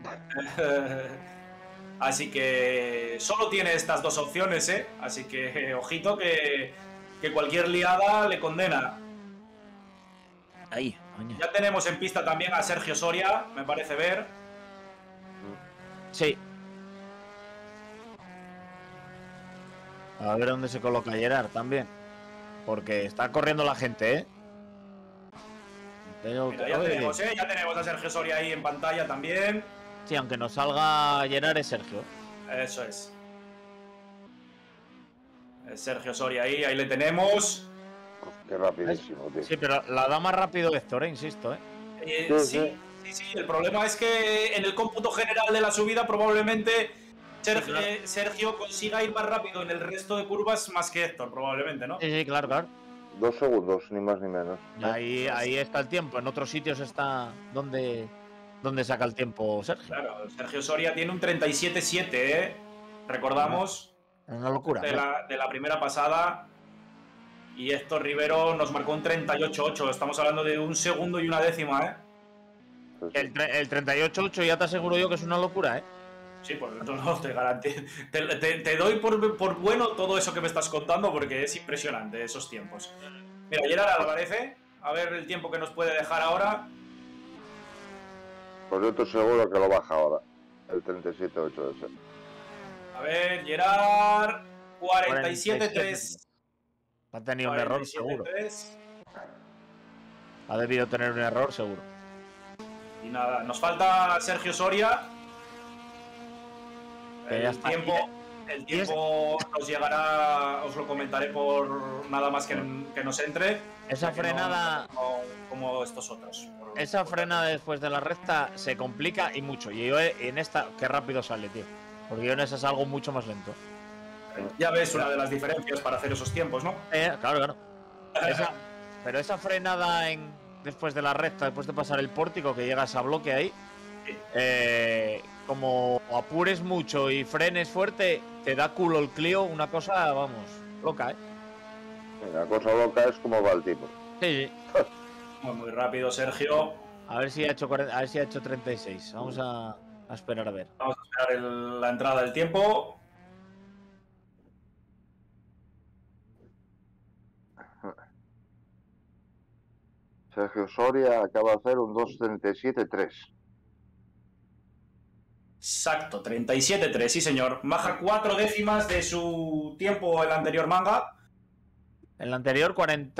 Así que solo tiene estas dos opciones, Así que ojito que cualquier liada le condena. Ahí, ya tenemos en pista también a Sergio Soria, me parece ver. Sí. A ver dónde se coloca Gerard también. Porque está corriendo la gente, Mira, ya tenemos a Sergio Soria ahí en pantalla también. Sí, aunque nos salga Gerard es Sergio. Eso es. Sergio Soria ahí le tenemos. Qué rapidísimo, tío. Sí, pero la da más rápido Héctor, insisto, Sí. El problema es que en el cómputo general de la subida probablemente Sergio consiga ir más rápido en el resto de curvas más que Héctor, probablemente, ¿no? Sí, claro. 2 segundos, ni más ni menos. Ahí está el tiempo. En otros sitios está donde saca el tiempo Sergio. Claro, Sergio Soria tiene un 37.7, Recordamos. Es una locura. De la primera pasada. Y Héctor Rivero nos marcó un 38.8. Estamos hablando de 1 segundo y 1 décima, El 38.8 ya te aseguro yo que es una locura, Sí, pues no te garantizo. Te doy por bueno todo eso que me estás contando porque es impresionante esos tiempos. Mira, Gerard Álvarez, a ver el tiempo que nos puede dejar ahora. Pues yo estoy seguro que lo baja ahora. El 37.8 ese. A ver, Gerard, 47.3. Ha tenido un error, seguro. Ha debido tener un error, seguro. Y nada, nos falta Sergio Soria. El tiempo nos llegará, os lo comentaré por nada más que nos entre. Esa frenada. Como estos otros. Esa frenada después de la recta se complica y mucho. Y yo en esta, qué rápido sale, tío. Porque yo en esa salgo mucho más lento. Ya ves una de las diferencias para hacer esos tiempos, ¿no? Claro. Pero esa frenada después de la recta, después de pasar el pórtico, que llegas a bloque ahí, como apures mucho y frenes fuerte, te da culo el Clio, una cosa, vamos, loca, Una cosa loca es como va el tipo. Sí. Muy rápido, Sergio. A ver si ha hecho 36. Vamos a esperar a ver. Vamos a esperar la entrada del tiempo. Sergio Soria acaba de hacer un 2.37.3. Exacto, 37.3, sí señor. Baja 4 décimas de su tiempo en la anterior manga. En la anterior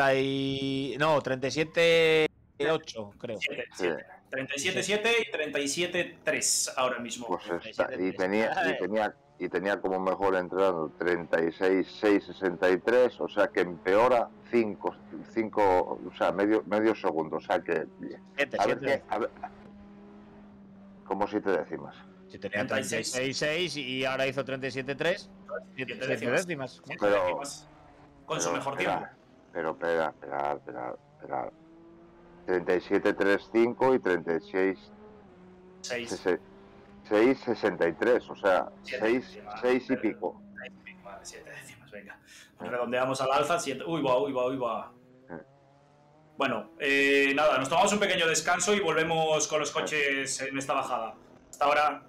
37.8, creo. 37.7 y 37.3 ahora mismo. Pues está, y tenía como mejor entrado 36.663, o sea que empeora 5, o sea, medio segundo, o sea que a ver, como 7 décimas. Si tenía 36.6 y ahora hizo 37.3, 7 décimas. Con su mejor tiempo. Pero espera. 37.35 y 36.63, o sea, 6 y pico. 7 décimas, venga. Redondeamos al alza, 7. Uy, va. Bueno, nada, nos tomamos un pequeño descanso y volvemos con los coches en esta bajada. Hasta ahora.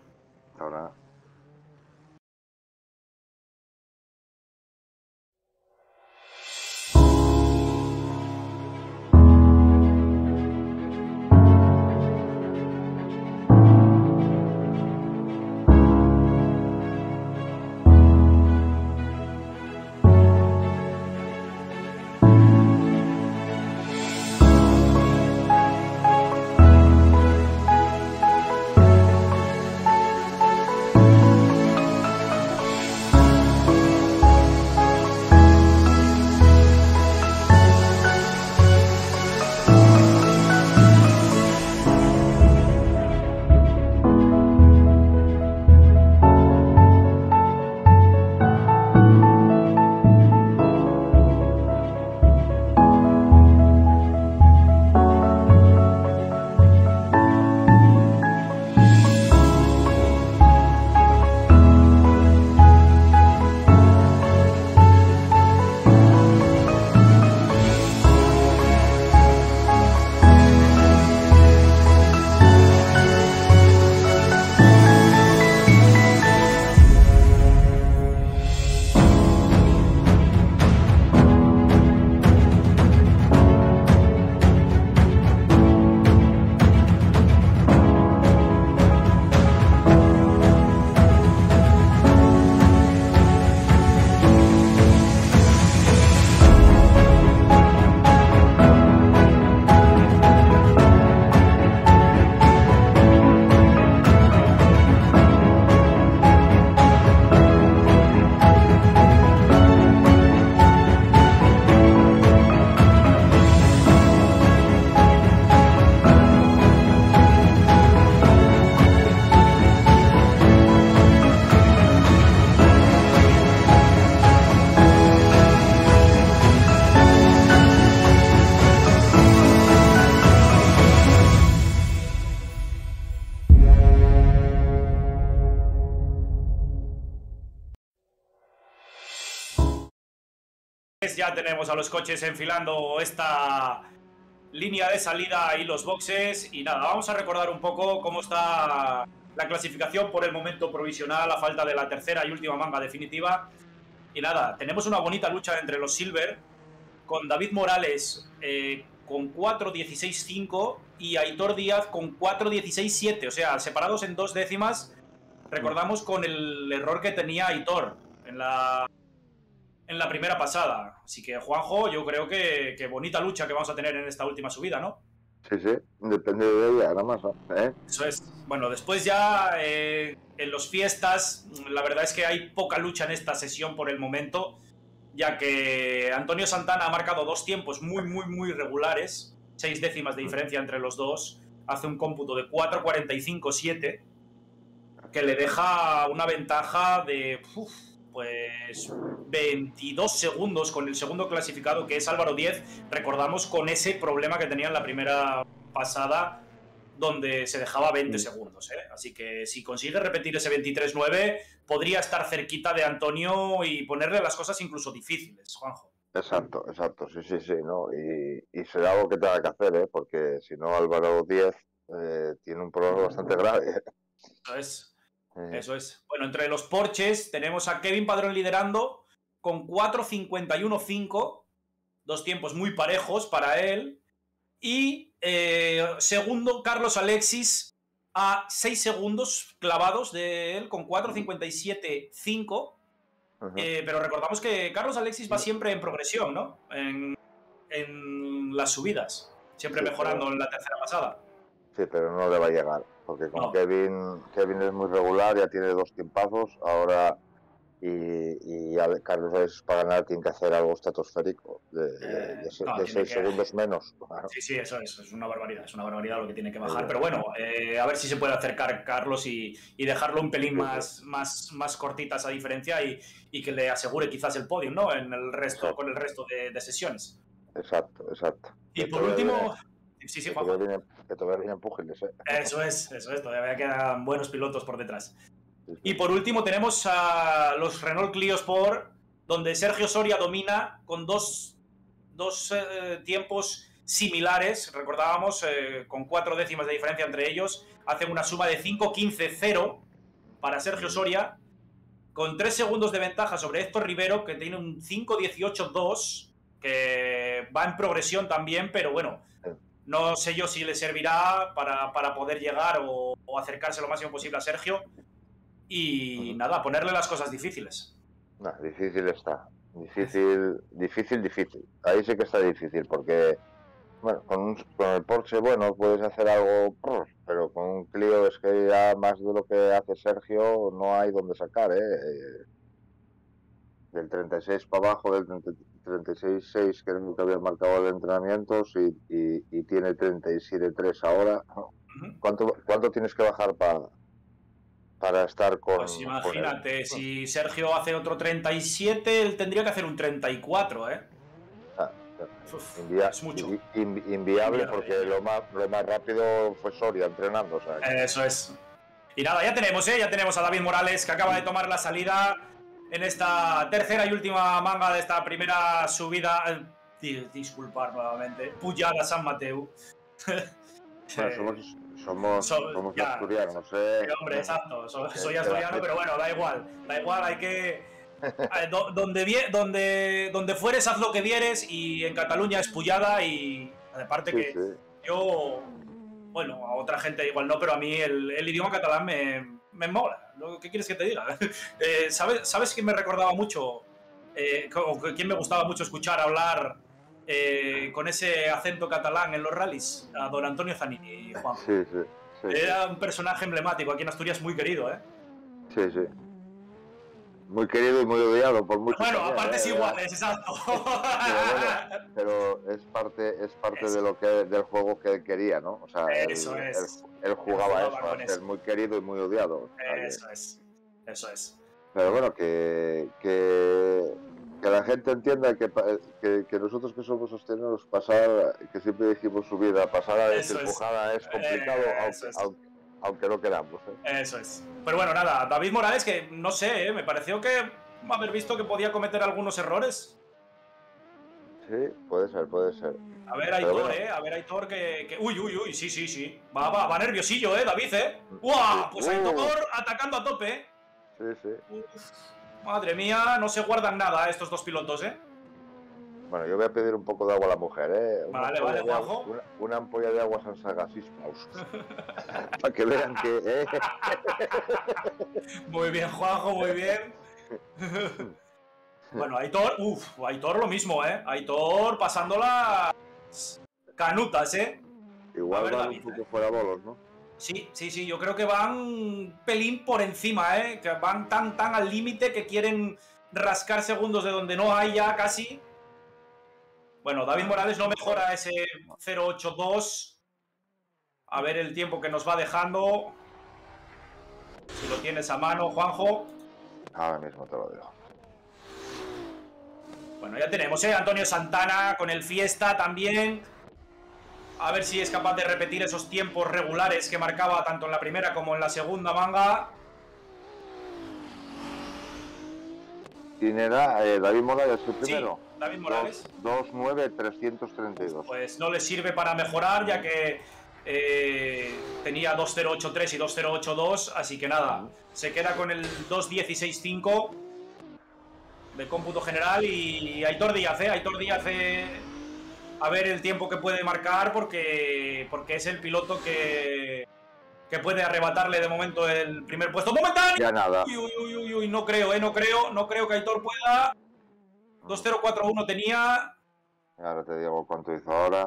Ya tenemos a los coches enfilando esta línea de salida y los boxes. Y nada, vamos a recordar un poco cómo está la clasificación por el momento provisional a falta de la tercera y última manga definitiva. Y nada, tenemos una bonita lucha entre los Silver, con David Morales con 4.16.5 y Aitor Díaz con 4.16.7. O sea, separados en 2 décimas. Recordamos con el error que tenía Aitor en la primera pasada. Así que, Juanjo, yo creo que bonita lucha que vamos a tener en esta última subida, ¿no? Sí, depende de ella, nada más, ¿eh? Eso es. Bueno, después ya en los fiestas, la verdad es que hay poca lucha en esta sesión por el momento, ya que Antonio Santana ha marcado 2 tiempos muy regulares, 6 décimas de diferencia entre los dos, hace un cómputo de 4.45.7, que le deja una ventaja de pues 22 segundos con el segundo clasificado, que es Álvaro Díez. Recordamos con ese problema que tenía en la primera pasada, donde se dejaba 20 segundos, ¿eh? Así que si consigue repetir ese 23.9, podría estar cerquita de Antonio y ponerle las cosas incluso difíciles, Juanjo. Exacto, sí, ¿no? Y será algo que tenga que hacer, ¿eh? Porque si no, Álvaro Díez tiene un problema bastante grave. Eso es. Bueno, entre los Porsches tenemos a Kevin Padrón liderando con 4.51.5, 2 tiempos muy parejos para él. Y segundo, Carlos Alexis, a 6 segundos clavados de él con 4.57.5. Pero recordamos que Carlos Alexis va siempre en progresión, ¿no? En las subidas, siempre mejorando en la tercera pasada. Sí, pero no le va a llegar, porque con Kevin es muy regular, ya tiene 2 tiempazos ahora, y Carlos Alexis para ganar tiene que hacer algo estratosférico de 6 segundos menos. Claro. Sí, eso es una barbaridad lo que tiene que bajar, pero bueno, a ver si se puede acercar Carlos y dejarlo un pelín más cortita esa diferencia y que le asegure quizás el podio, ¿no? Con el resto de sesiones. Exacto. Y por último... Sí, que todavía vienen púgiles, ¿eh? Eso es, todavía quedan buenos pilotos por detrás. Y por último tenemos a los Renault Clio Sport, donde Sergio Soria domina con dos tiempos similares. Recordábamos, con 4 décimas de diferencia entre ellos, hacen una suma de 5.15.0 para Sergio Soria, con 3 segundos de ventaja sobre Héctor Rivero, que tiene un 5.18.2, que va en progresión también, pero bueno, no sé yo si le servirá para poder llegar o acercarse lo máximo posible a Sergio. Y nada, ponerle las cosas difíciles. No, difícil está. Difícil. Ahí sí que está difícil, porque bueno, con el Porsche, bueno, puedes hacer algo, pero con un Clio es que ya más de lo que hace Sergio no hay donde sacar, ¿eh? Del 36 para abajo, del 36.6 que nunca había marcado el entrenamiento, y tiene 37.3 ahora. ¿Cuánto tienes que bajar para estar con... Pues imagínate, si Sergio hace otro 37, él tendría que hacer un 34, ¿eh? Es mucho. Inviable, porque lo más rápido fue Soria entrenando, o sea. Eso es. Y nada, ya tenemos a David Morales, que acaba de tomar la salida en esta tercera y última manga de esta primera subida. Disculpar nuevamente. Pujada San Mateu. Bueno, somos asturianos, ¿eh? Sí, hombre, exacto. Soy asturiano, pero bueno, da igual, hay que... donde fueres, haz lo que vieres, y en Cataluña es Pujada, y aparte yo... Bueno, a otra gente igual no, pero a mí el idioma catalán me mola. ¿Qué quieres que te diga? ¿Sabes quién me recordaba mucho? O quién me gustaba mucho escuchar hablar con ese acento catalán en los rallies? A don Antonio Zanini, Juan. Sí. Era un personaje emblemático aquí en Asturias, muy querido, ¿eh? Sí. Muy querido y muy odiado por muchos. Bueno, aparte iguales, exacto. Pero es parte de lo del juego que él quería, ¿no? O sea, él jugaba eso, a ser muy querido y muy odiado. Eso es. Pero bueno, que la gente entienda que nosotros que somos sostenidos, pasar, que siempre dijimos subida, pasar a desempujada es complicado, aunque no queramos, ¿eh? Eso es. Pero bueno, nada, David Morales, que no sé, me pareció que haber visto que podía cometer algunos errores. Sí, puede ser, puede ser. A ver, Aitor, bueno. A ver, Aitor, que... Uy, sí. Va nerviosillo, David, ¡Uah! Pues Aitor atacando a tope, Sí. Uf, madre mía, no se guardan nada estos dos pilotos, Bueno, yo voy a pedir un poco de agua a la mujer, Vale, Juanjo. Una ampolla de agua San Sagasismaus. Para que vean que... Muy bien, Juanjo, muy bien. Bueno, Aitor lo mismo, Aitor pasándola canutas, Igual ver, van David, un poco fuera bolos, ¿no? Sí, yo creo que van un pelín por encima, que van tan al límite que quieren rascar segundos de donde no hay ya casi. Bueno, David Morales no mejora ese 0.82. A ver el tiempo que nos va dejando. Si lo tienes a mano, Juanjo. Ahora mismo te lo digo. Bueno, ya tenemos, Antonio Santana con el Fiesta también. A ver si es capaz de repetir esos tiempos regulares que marcaba tanto en la primera como en la segunda manga. ¿Quién era? ¿David Morales el primero? Sí, David Morales. 2.9.332. Pues no le sirve para mejorar, ya que tenía 2.083 y 2.082, así que nada, se queda con el 2.16.5 de cómputo general. Y Aitor Díaz, a ver el tiempo que puede marcar, porque es el piloto que puede arrebatarle de momento el primer puesto momentáneo. Ya nada. Uy, no creo que Aitor pueda. 2.041 tenía. Ahora te digo cuánto hizo ahora.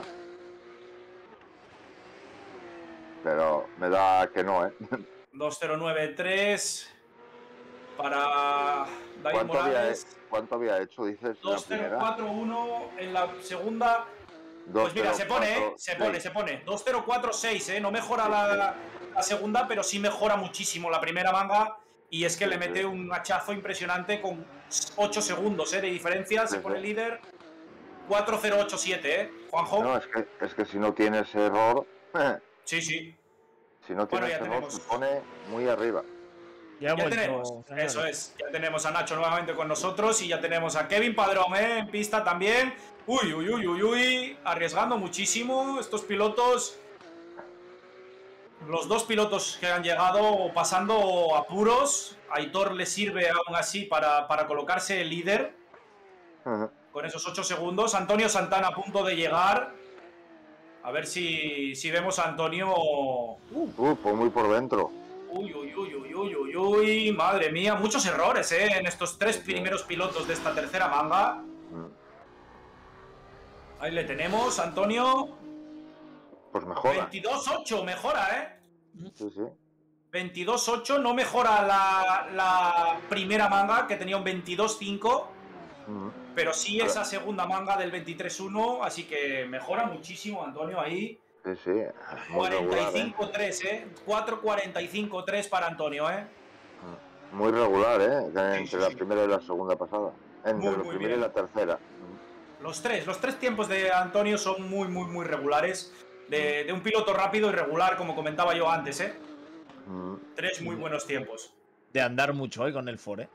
Pero me da que no, 2.093 para David Morales. ¿Cuánto había hecho, dices? 2.041 en la segunda. Pues mira, se pone. 2.046, no mejora la segunda, pero sí mejora muchísimo la primera manga. Y es que le mete un hachazo impresionante con 8 segundos de diferencia. Se pone líder. 4.087, Juanjo. No, es que si no tienes error... Sí. Si no tienes error, se pone muy arriba. Ya tenemos, eso es. Ya tenemos a Nacho nuevamente con nosotros y ya tenemos a Kevin Padrón en pista también. Uy, arriesgando muchísimo estos pilotos. Los dos pilotos que han llegado pasando apuros. A Aitor le sirve aún así para colocarse líder. Con esos 8 segundos. Antonio Santana a punto de llegar. A ver si vemos a Antonio. Pues muy por dentro. Uy, madre mía, muchos errores, en estos 3 primeros pilotos de esta tercera manga. Ahí le tenemos, Antonio. Pues mejora. 22.8, mejora, Sí. 22.8, no mejora la primera manga, que tenía un 22.5. Pero sí esa segunda manga del 23.1, así que mejora muchísimo, Antonio, ahí. Sí. 45.3, 4.45.3 para Antonio, Muy regular, entre la primera y la segunda pasada. Entre la primera y la tercera. Los tres tiempos de Antonio son muy regulares. De un piloto rápido y regular, como comentaba yo antes, 3 muy buenos tiempos. De andar mucho con el Ford,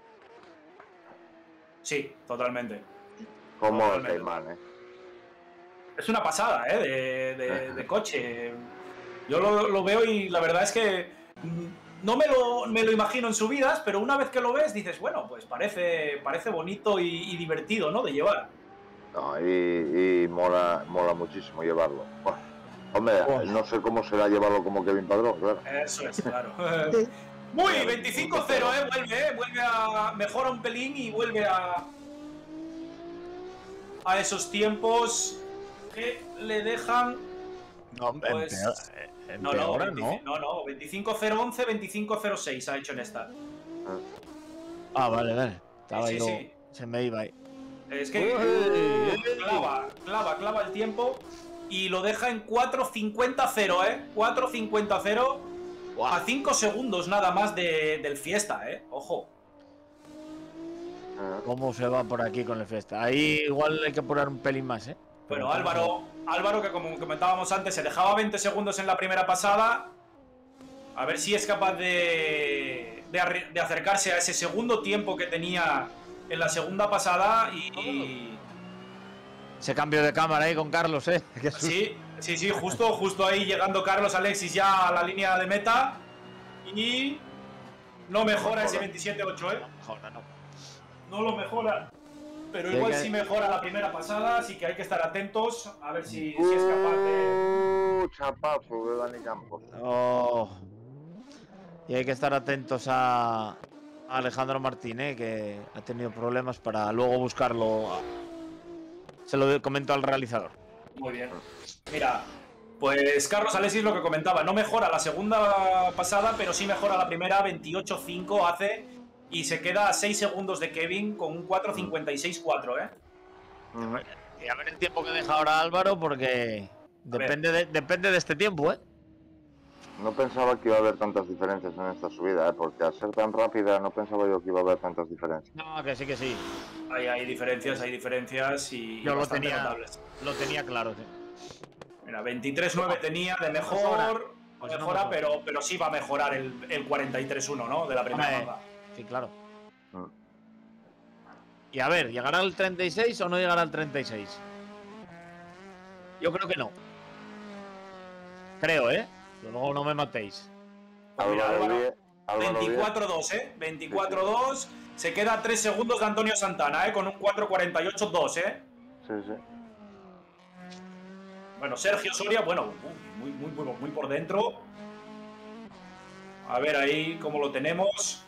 Sí, totalmente. Como el Caimán, Es una pasada, de coche. Yo lo veo y la verdad es que no me lo imagino en subidas, pero una vez que lo ves dices, bueno, pues parece bonito y divertido, ¿no? De llevar. No, y mola muchísimo llevarlo. Bueno, hombre, no sé cómo será llevarlo como Kevin Padrón, claro. Eso es, claro. Muy 25-0, vuelve a mejora un pelín y vuelve a esos tiempos que le dejan. No, pues, no, 25-0-11, 25-0-6 ha hecho en esta. Vale. Estaba yo. Sí. Se me iba ahí. Es que clava el tiempo y lo deja en 4.50-0, 4.50-0 a 5 segundos nada más del Fiesta, ojo. ¿Cómo se va por aquí con el Fiesta? Ahí igual hay que apurar un pelín más, Bueno, Álvaro, que como comentábamos antes, se dejaba 20 segundos en la primera pasada. A ver si es capaz de acercarse a ese segundo tiempo que tenía en la segunda pasada Ese cambio de cámara ahí con Carlos, ¿eh? Sí, justo ahí llegando Carlos Alexis ya a la línea de meta. Y no mejora ese 27-8, ¿eh? No lo mejora. Pero igual sí mejora la primera pasada, así que hay que estar atentos a ver si es capaz de... Chapazo de Dani Campos. Oh. Y hay que estar atentos a Alejandro Martínez, que ha tenido problemas para luego buscarlo. Se lo comento al realizador. Muy bien. Mira, pues Carlos Alexis lo que comentaba, no mejora la segunda pasada, pero sí mejora la primera, 28-5 hace, y se queda a 6 segundos de Kevin con un 4.56-4, ¿eh? Y a ver el tiempo que deja ahora Álvaro, porque depende de este tiempo, ¿eh? No pensaba que iba a haber tantas diferencias en esta subida, porque al ser tan rápida no pensaba yo que iba a haber tantas diferencias. No, que sí. Hay diferencias y yo bastante notables. Lo tenía claro, tío. Mira, 23-9 tenía de mejora, pero sí va a mejorar el 43-1, ¿no? De la primera ronda. Sí, claro. Y a ver, ¿llegará al 36 o no llegará al 36? Yo creo que no. Creo, ¿eh? Luego no me matéis. Pues mira, Álvaro, 24-2, ¿eh? 24-2. Se queda a 3 segundos de Antonio Santana, ¿eh? Con un 4.48-2, ¿eh? Sí. Bueno, Sergio Soria, bueno, muy por dentro. A ver ahí cómo lo tenemos.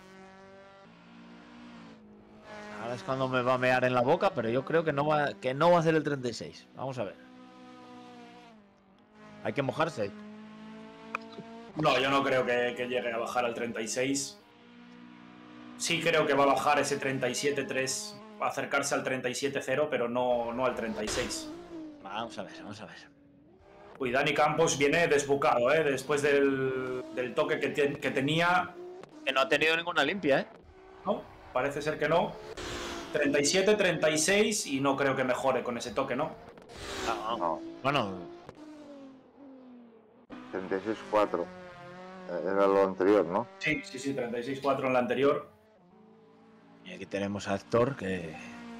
Ahora es cuando me va a mear en la boca, pero yo creo que no va a hacer el 36. Vamos a ver. Hay que mojarse. No, yo no creo que llegue a bajar al 36. Sí creo que va a bajar ese 37-3, a acercarse al 37-0, pero no al 36. Vamos a ver. Uy, Dani Campos viene desbocado, ¿eh? Después del toque que tenía. Que no ha tenido ninguna limpia, ¿eh? No, parece ser que no. 37-36 y no creo que mejore con ese toque, ¿no? No. Bueno. 36-4. Era lo anterior, ¿no? Sí, 36-4 en la anterior. Y aquí tenemos a Héctor, que...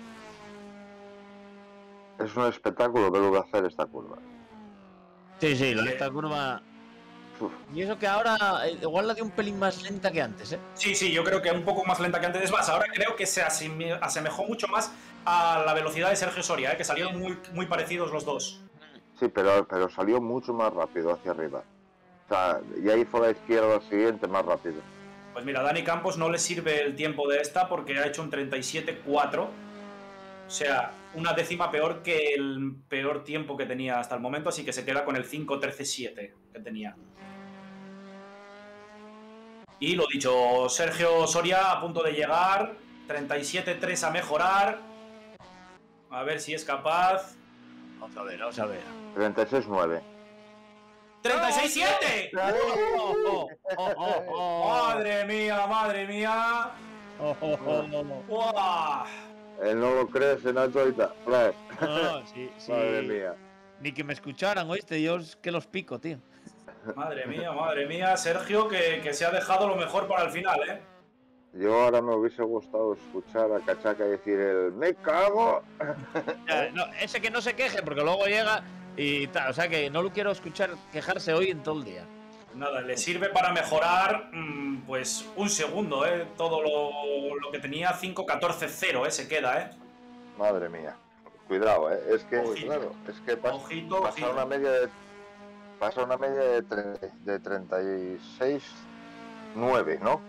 Es un espectáculo verlo hacer esta curva. Sí, esta curva... Uf. Y eso que ahora igual la dio un pelín más lenta que antes, ¿eh? Sí, yo creo que un poco más lenta que antes. Es más, ahora creo que se asemejó mucho más a la velocidad de Sergio Soria, ¿eh? Que salieron muy parecidos los dos. Sí, pero salió mucho más rápido hacia arriba. O sea, y ahí fue a la izquierda al siguiente más rápido. Pues mira, Dani Campos no le sirve el tiempo de esta porque ha hecho un 37-4. O sea, una décima peor que el peor tiempo que tenía hasta el momento, así que se queda con el 5-13-7 que tenía. Y lo dicho, Sergio Soria a punto de llegar, 37-3 a mejorar. A ver si es capaz. Vamos a ver. 36-9. ¡36-7! ¡Madre mía! ¡Wow! No lo crees en alto ahorita. No, sí. Madre mía. Ni que me escucharan, ¿oíste? Yo es que los pico, tío. Madre mía, Sergio, que se ha dejado lo mejor para el final, ¿eh? Yo ahora me hubiese gustado escuchar a Cachaca decir el ¡me cago! No, ese que no se queje, porque luego llega y tal. O sea que no lo quiero escuchar quejarse hoy en todo el día. Nada, le sirve para mejorar, pues, un segundo, ¿eh? Todo lo que tenía, 5-14-0, ¿eh? Se queda, ¿eh? Madre mía. Cuidado, ¿eh? Es que, ojito, claro, es que pasa una media de... Pasa una media de 36-9, ¿no?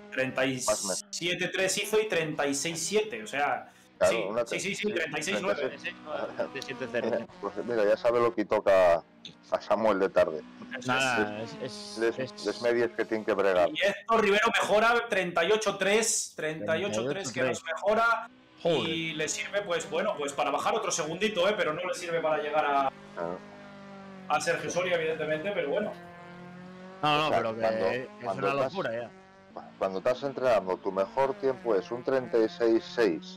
37-3 hizo y 36-7, o sea... Claro, sí, 36-9. De 7-0. Pues mira, ya sabe lo que toca a Samuel de tarde. Nada, les medias que tienen que bregar. Y Héctor Rivero mejora 38-3 que nos mejora. Joder. Y le sirve, pues bueno, pues para bajar otro segundito, pero no le sirve para llegar a Sergio Soria, evidentemente, pero bueno. No, pero que es una locura ya. Cuando estás entrenando, tu mejor tiempo es un 36-6,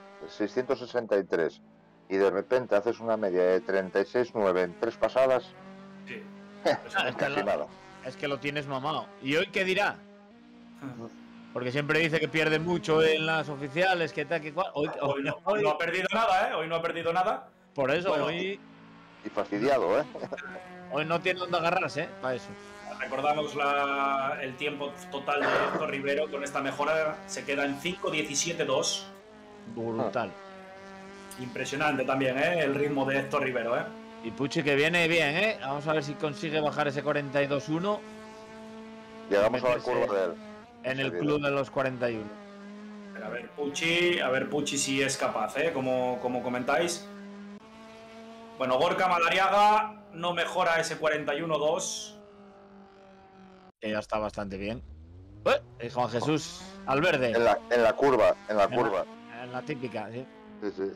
663, y de repente haces una media de 36-9 en 3 pasadas. Sí. Es que lo tienes mamado. ¿Y hoy qué dirá? Porque siempre dice que pierde mucho en las oficiales, que tal, que cual. Hoy no ha perdido nada, ¿eh? Hoy no ha perdido nada. Por eso Bueno, hoy... Y fastidiado, ¿eh? Hoy no tiene dónde agarrarse, para eso. Recordamos el tiempo total de Héctor Rivero. Con esta mejora se queda en 5:17.2. Brutal. Impresionante también, el ritmo de Héctor Rivero, Y Pucci que viene bien, Vamos a ver si consigue bajar ese 42-1. Llegamos a la curva de él. En el club de los 41. A ver Pucci si es capaz, como comentáis. Bueno, Gorka Madariaga no mejora ese 41-2. Que ya está bastante bien. Y Juan Jesús al verde. En la curva. En la típica, sí. Sí.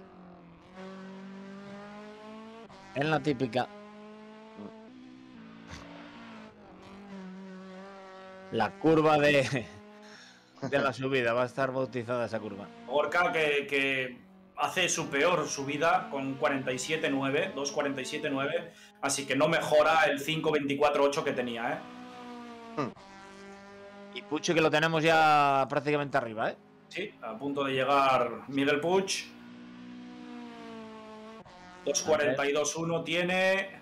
En la típica. La curva de la subida. Va a estar bautizada esa curva. Gorka que hace su peor subida con 47.9, 2.47.9. Así que no mejora el 5.24.8 que tenía, Y Pucci que lo tenemos ya prácticamente arriba, Sí, a punto de llegar Miguel Puig. 2.42.1 tiene.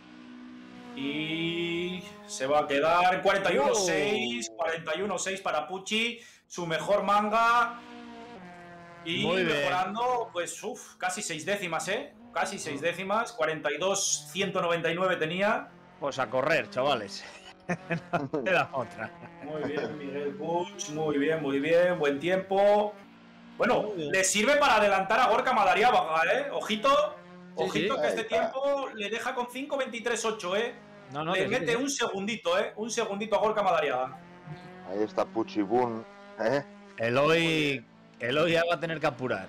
Y se va a quedar 41.6. 41.6 para Pucci. Su mejor manga. Y muy mejorando, pues, casi 6 décimas, Casi 6 décimas. 42.199 tenía. Pues a correr, chavales. No queda otra. Muy bien, Miguel Puig. Muy bien. Buen tiempo. Bueno, le sirve para adelantar a Gorka Madariaga, Ojito. Ojito que este tiempo le deja con 5.23.8, No, le mete un segundito, Un segundito a Gorka Madariaga. Ahí está Pucci Boon, Eloy ya va a tener que apurar.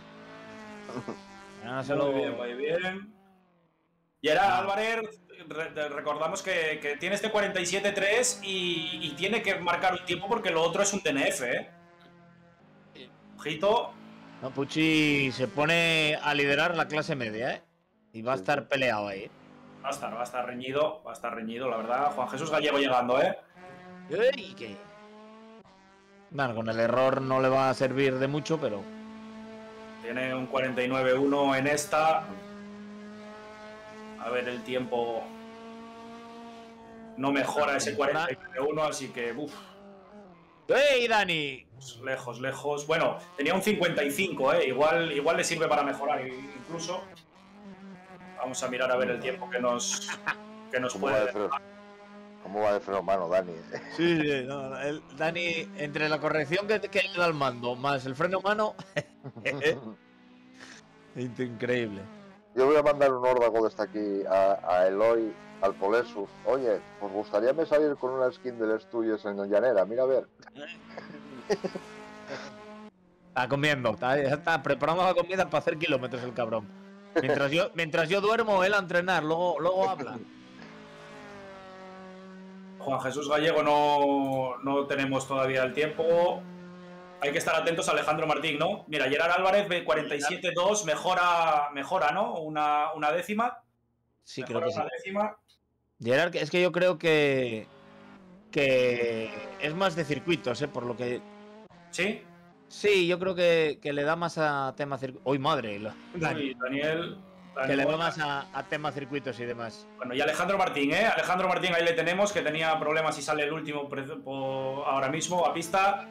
Muy bien. Y era Álvarez, recordamos que tiene este 47.3 y tiene que marcar un tiempo porque lo otro es un DNF, Ojito. No, Pucci se pone a liderar la clase media, Y va a estar peleado ahí. Va a estar reñido, la verdad. Juan Jesús Gallego llegando, ¿Qué? Bueno, con el error no le va a servir de mucho, pero... Tiene un 49.1 en esta. A ver, el tiempo no mejora ese 49.1, así que... ¡Ey, Dani! Lejos. Bueno, tenía un 55, Igual le sirve para mejorar incluso. Vamos a mirar a ver el tiempo que nos puede dejar. ¿Cómo va de freno mano, Dani? Sí, Dani, entre la corrección que le da el mando más el freno mano... Increíble. Yo voy a mandar un órdago desde aquí a Eloy, al Polesu. Oye, ¿os gustaría me salir con una skin del tuyos en Llanera? Mira a ver. Está comiendo, está preparando la comida para hacer kilómetros el cabrón. Mientras yo duermo, él a entrenar, luego habla. Juan Jesús Gallego no tenemos todavía el tiempo. Hay que estar atentos a Alejandro Martín, ¿no? Mira, Gerard Álvarez, 47.2, mejora, ¿no? Una décima. Sí, creo que sí. Una décima. Gerard, es que yo creo que es más de circuitos, por lo que... ¿Sí? Sí, yo creo que le da más a tema circuitos. ¡Uy, madre! Daniel que le da más a tema circuitos y demás. Bueno, y Alejandro Martín, Alejandro Martín, ahí le tenemos, que tenía problemas y sale el último ahora mismo a pista.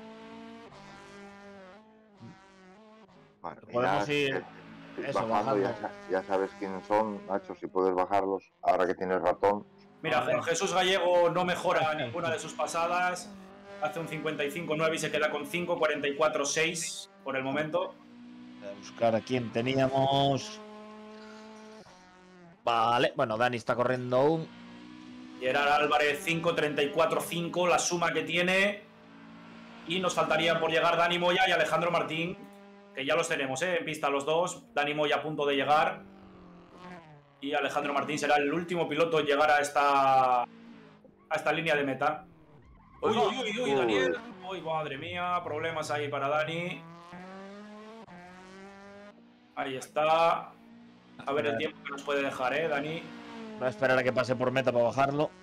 Bueno, podemos ir bajando. Ya sabes quiénes son, Nacho, si puedes bajarlos ahora que tienes ratón. Mira, Juan Jesús Gallego no mejora ninguna de sus pasadas. Hace un 55.9 y se queda con 5.44.6 por el momento. Voy a buscar a quién teníamos. Vale, bueno, Dani está corriendo aún. Gerard Álvarez, 5.34.5, la suma que tiene. Y nos faltaría por llegar Dani Moya y Alejandro Martín, que ya los tenemos, en pista los dos. Dani Moya a punto de llegar. Y Alejandro Martín será el último piloto en llegar a esta línea de meta. Uy, Daniel. Uy, madre mía, problemas ahí para Dani. Ahí está. A ver el tiempo que nos puede dejar, Dani. Voy a esperar a que pase por meta para bajarlo.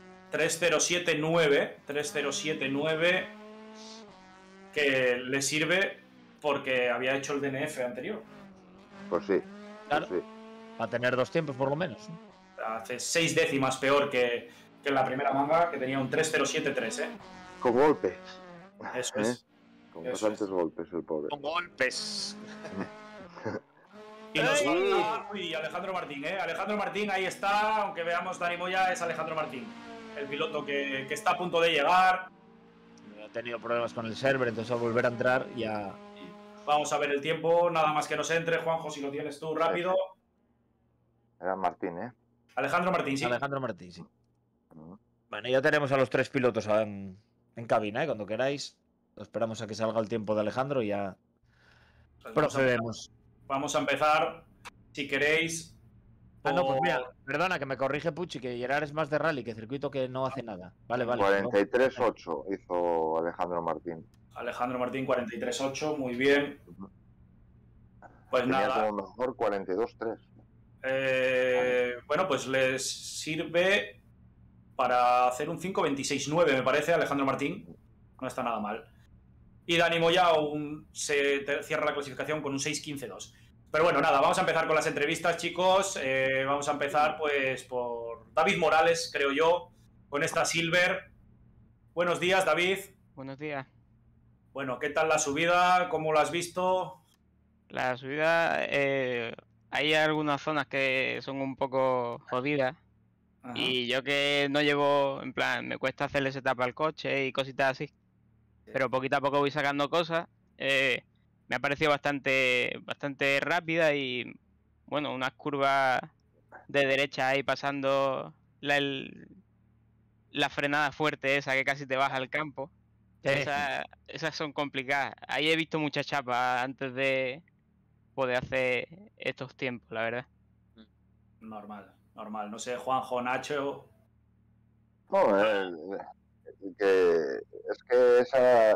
3.07.9. Que le sirve porque había hecho el DNF anterior. Pues sí. Claro. Pues sí. para tener 2 tiempos por lo menos. Hace 6 décimas peor que en la primera manga, que tenía un 3.07.3, ¿eh? Con golpes. Eso es. Con bastantes golpes, el pobre. Con golpes. Y nos falta... Uy, Alejandro Martín, ¿eh? Alejandro Martín, ahí está. Aunque veamos Dani Moya, es Alejandro Martín. El piloto que está a punto de llegar. Ha tenido problemas con el server, entonces al volver a entrar ya... Vamos a ver el tiempo, nada más que nos entre. Juanjo, si lo tienes tú rápido. Era Martín, ¿eh? Alejandro Martín, sí. Alejandro Martín, sí. Bueno, ya tenemos a los 3 pilotos en cabina, ¿eh? Cuando queráis. Esperamos a que salga el tiempo de Alejandro y ya Pues procedemos. Vamos a empezar, si queréis. No, pues mira, perdona, que me corrige Pucci, que Gerard es más de rally que circuito, que no hace nada. Vale. 43.8 hizo Alejandro Martín. Alejandro Martín, 43.8, muy bien. Pues tenía nada. como mejor 42.3. Bueno, pues les sirve para hacer un 5.26.9, me parece, Alejandro Martín. No está nada mal. Y Dani Moya se cierra la clasificación con un 6.15.2. Pero bueno, nada, vamos a empezar con las entrevistas, chicos. Vamos a empezar pues por David Morales, creo yo, con esta Silver. Buenos días, David. Buenos días. Bueno, ¿qué tal la subida? ¿Cómo la has visto? La subida, hay algunas zonas que son un poco jodidas. Ajá. Y yo que no llevo, en plan, me cuesta hacerle setup al coche y cositas así. Pero poquito a poco voy sacando cosas. Me ha parecido bastante rápida y, bueno, unas curvas de derecha ahí pasando la frenada fuerte esa que casi te baja al campo. Esas son complicadas. Ahí he visto mucha chapa antes de poder hacer estos tiempos, la verdad. Normal. No sé, Juanjo, Nacho... No, es que esa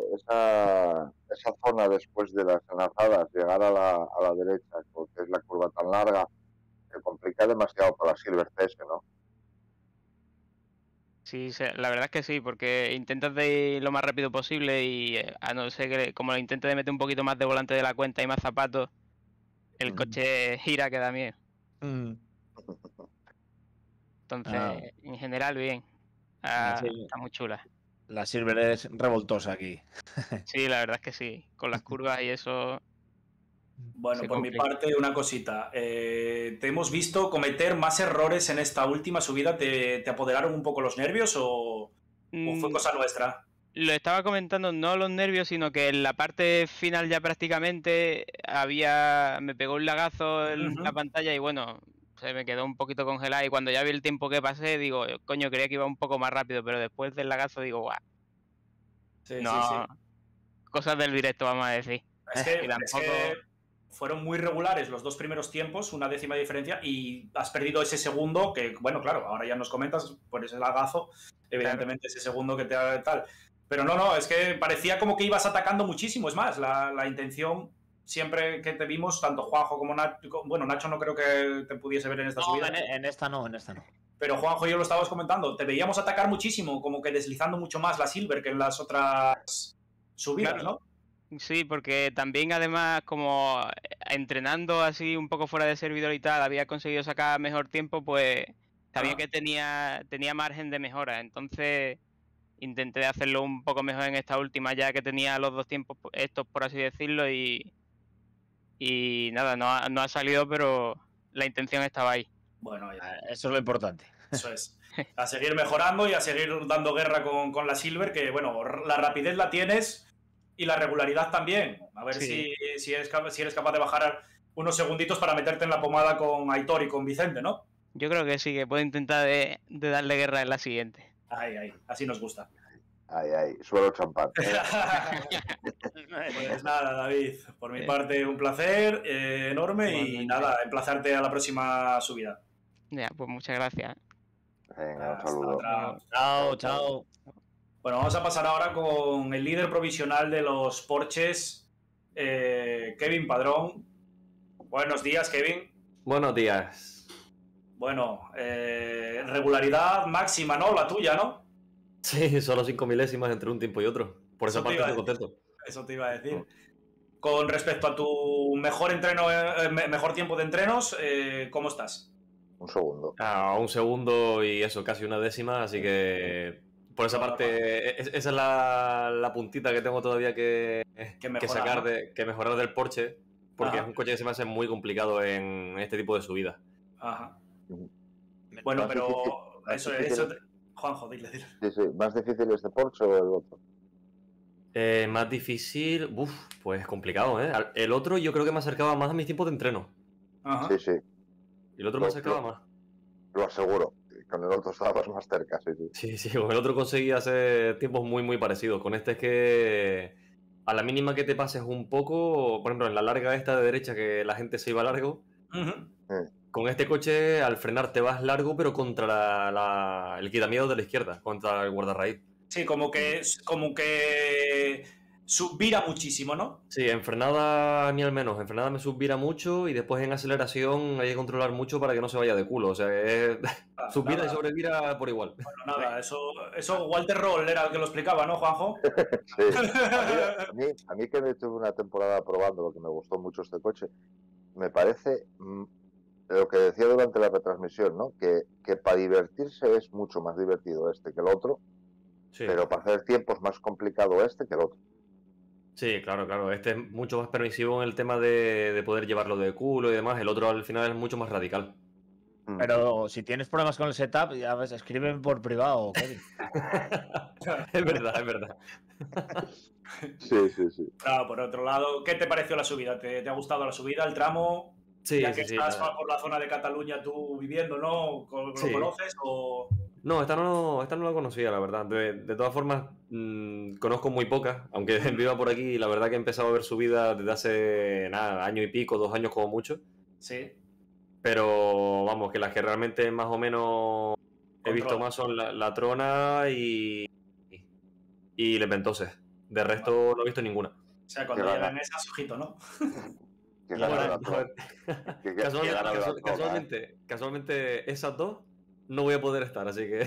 zona después de las enlazadas, llegar a la derecha, porque es la curva tan larga, se complica demasiado para la Silver CS, ¿no? Sí, la verdad es que sí, porque intentas de ir lo más rápido posible y a no ser que, como lo intentes de meter un poquito más de volante de la cuenta y más zapatos, el coche gira que da miedo. Entonces, en general, bien. Está muy chula. La Silver es revoltosa aquí. Sí, la verdad es que sí. Con las curvas y eso... Bueno, por mi parte, una cosita. ¿Te hemos visto cometer más errores en esta última subida? ¿Te apoderaron un poco los nervios o fue cosa nuestra? Lo estaba comentando, no los nervios, sino que en la parte final ya prácticamente me pegó un lagazo en la pantalla y bueno, se me quedó un poquito congelada y cuando ya vi el tiempo que pasé, digo, coño, creía que iba un poco más rápido, pero después del lagazo digo, guau. Sí. Cosas del directo, vamos a decir. Es que fueron muy regulares los 2 primeros tiempos, 1 décima de diferencia, y has perdido ese segundo, que, bueno, claro, ahora ya nos comentas por ese lagazo, evidentemente claro. Ese segundo que te ha tal. Pero no, es que parecía como que ibas atacando muchísimo, es más, la intención siempre que te vimos, tanto Juanjo como Nacho, bueno, Nacho no creo que te pudiese ver en esta subida. En esta no. Pero Juanjo y yo lo estábamos comentando, te veíamos atacar muchísimo, como que deslizando mucho más la Silver que en las otras subidas, claro. ¿No? Sí, porque también además como entrenando así un poco fuera de servidor y tal, había conseguido sacar mejor tiempo, pues sabía que tenía margen de mejora, entonces intenté hacerlo un poco mejor en esta última ya que tenía los 2 tiempos estos, por así decirlo, y nada, no ha salido, pero la intención estaba ahí. Bueno, eso es lo importante. Eso es. A seguir mejorando y a seguir dando guerra con la Silver, que bueno, la rapidez la tienes y la regularidad también. A ver si eres capaz de bajar unos segunditos para meterte en la pomada con Aitor y con Vicente, ¿no? Yo creo que sí, que puedo intentar de darle guerra en la siguiente. Ahí, así nos gusta. Ahí, suelo champán. Pues nada, David, por mi parte un placer enorme y nada, emplazarte a la próxima subida. Ya, pues muchas gracias. Venga, un saludo. Chao. Bueno, vamos a pasar ahora con el líder provisional de los Porsches, Kevin Padrón. Buenos días, Kevin. Buenos días. Bueno, regularidad máxima, ¿no? La tuya, ¿no? Sí, solo 5 milésimas entre un tiempo y otro. Por esa parte estoy contento. Eso te iba a decir. Con respecto a tu mejor entreno, mejor tiempo de entrenos, ¿cómo estás? Un segundo. Un segundo y eso, casi una décima, así que por esa parte, esa es la puntita que tengo todavía que sacar, que mejorar del Porsche, porque es un coche que se me hace muy complicado en este tipo de subidas. Ajá. Bueno, pero eso, Juanjo, dile. Sí, ¿más difícil este Porsche o el otro? Más difícil, pues complicado, ¿eh? El otro yo creo que me acercaba más a mis tiempos de entreno. Ajá. Sí. Y el otro me acercaba más. Lo aseguro. Con el otro estabas más cerca, sí. Sí, con el otro conseguí hacer tiempos muy, muy parecidos. Con este es que a la mínima que te pases un poco, por ejemplo, en la larga esta de derecha que la gente se iba largo, con este coche al frenar te vas largo, pero contra el quitamiedo de la izquierda, contra el guardarraíz. Sí, como que subvira muchísimo, ¿no? Sí, en frenada ni al menos. En frenada me subvira mucho y después en aceleración hay que controlar mucho para que no se vaya de culo. O sea, es subvira y sobrevira por igual. Bueno, nada, eso Walter Roll era el que lo explicaba, ¿no, Juanjo? Sí. A mí que me tuve una temporada probando, lo que me gustó mucho este coche, me parece lo que decía durante la retransmisión, ¿no? Que para divertirse es mucho más divertido este que el otro, pero para hacer tiempo es más complicado este que el otro. Sí, claro. Este es mucho más permisivo en el tema de poder llevarlo de culo y demás. El otro al final es mucho más radical. Pero si tienes problemas con el setup, ya ves, escriben por privado, Kevin. Es verdad. Sí. Claro, por otro lado, ¿qué te pareció la subida? ¿Te ha gustado la subida, el tramo? Sí, ya que estás por la zona de Cataluña tú viviendo, ¿no? ¿Lo conoces o...? No, esta no la conocía, la verdad. De todas formas, conozco muy pocas, aunque viva por aquí y la verdad que he empezado a ver subida desde hace, año y pico, 2 años como mucho. Sí. Pero, vamos, que las que realmente más o menos he visto más son la Trona y Le Ventoses. De resto no he visto ninguna. O sea, cuando llegan esas, ojito, ¿no? Casualmente esas dos no voy a poder estar, así que...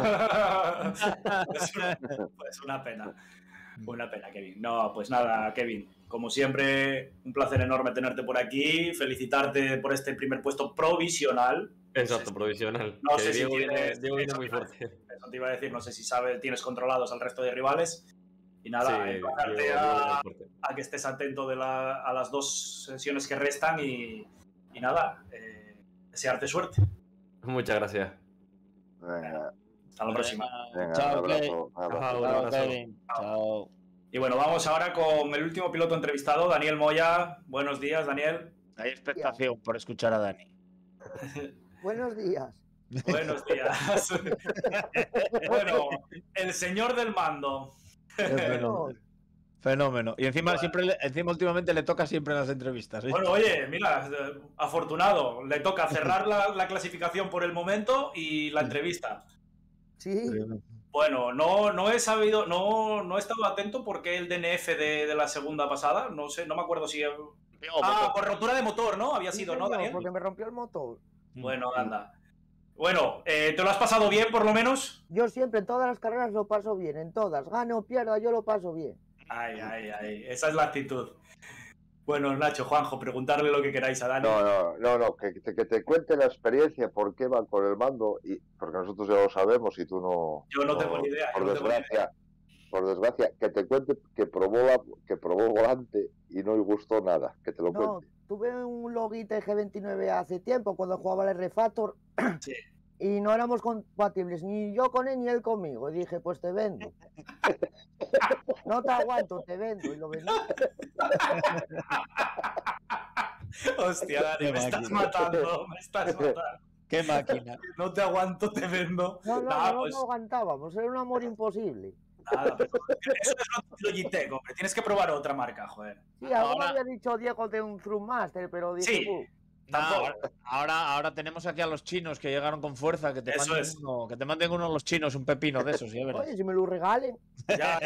Pues una pena. Una pena, Kevin. No, pues nada, Kevin. Como siempre, un placer enorme tenerte por aquí. Felicitarte por este primer puesto provisional. Exacto, provisional. No sé si Diego viene muy fuerte. Eso te iba a decir, no sé si tienes controlados al resto de rivales. Y nada, sí, a que estés atento a las 2 sesiones que restan y nada, desearte suerte. Muchas gracias. Venga. Hasta la próxima. Venga, Chao, Kevin. Chao. Y bueno, vamos ahora con el último piloto entrevistado, Daniel Moya. Buenos días, Daniel. Hay expectación por escuchar a Dani. Buenos días. Buenos días. Bueno, el señor del mando. Fenómeno. Y encima últimamente le toca siempre en las entrevistas. ¿Sí? Bueno, oye, mira, afortunado. Le toca cerrar la clasificación por el momento y la entrevista. Sí. Bueno, no he sabido, no he estado atento porque el DNF de la segunda pasada, no sé, no me acuerdo si... por rotura de motor, ¿no? Había sido, ¿no, Daniel? Porque me rompió el motor. Bueno, anda. Bueno, ¿te lo has pasado bien, por lo menos? Yo siempre, en todas las carreras lo paso bien, en todas. Gane o pierda, yo lo paso bien. Ay, esa es la actitud. Bueno, Nacho, Juanjo, preguntarle lo que queráis a Dani. No, que te cuente la experiencia, por qué va con el mando, porque nosotros ya lo sabemos y tú no... Yo no tengo ni idea. Por desgracia, que te cuente que probó volante y no le gustó nada, que te lo cuente. Tuve un Logitech G29 hace tiempo, cuando jugaba el R-Factor, sí. Y no éramos compatibles, ni yo con él ni él conmigo. Y dije, pues te vendo. No te aguanto, te vendo. Y lo vendí. Hostia, Dani, me estás matando. Qué máquina. No te aguanto, te vendo. No aguantábamos, era un amor imposible. Nada, pero eso es Logitech, hombre. Tienes que probar otra marca, joder. Sí, algo me había dicho Diego de un Thrustmaster, pero dije... Sí. Ahora tenemos aquí a los chinos que llegaron con fuerza, que te manden uno los chinos, un pepino de esos, ¿sí? Oye, si me lo regalen. Ya.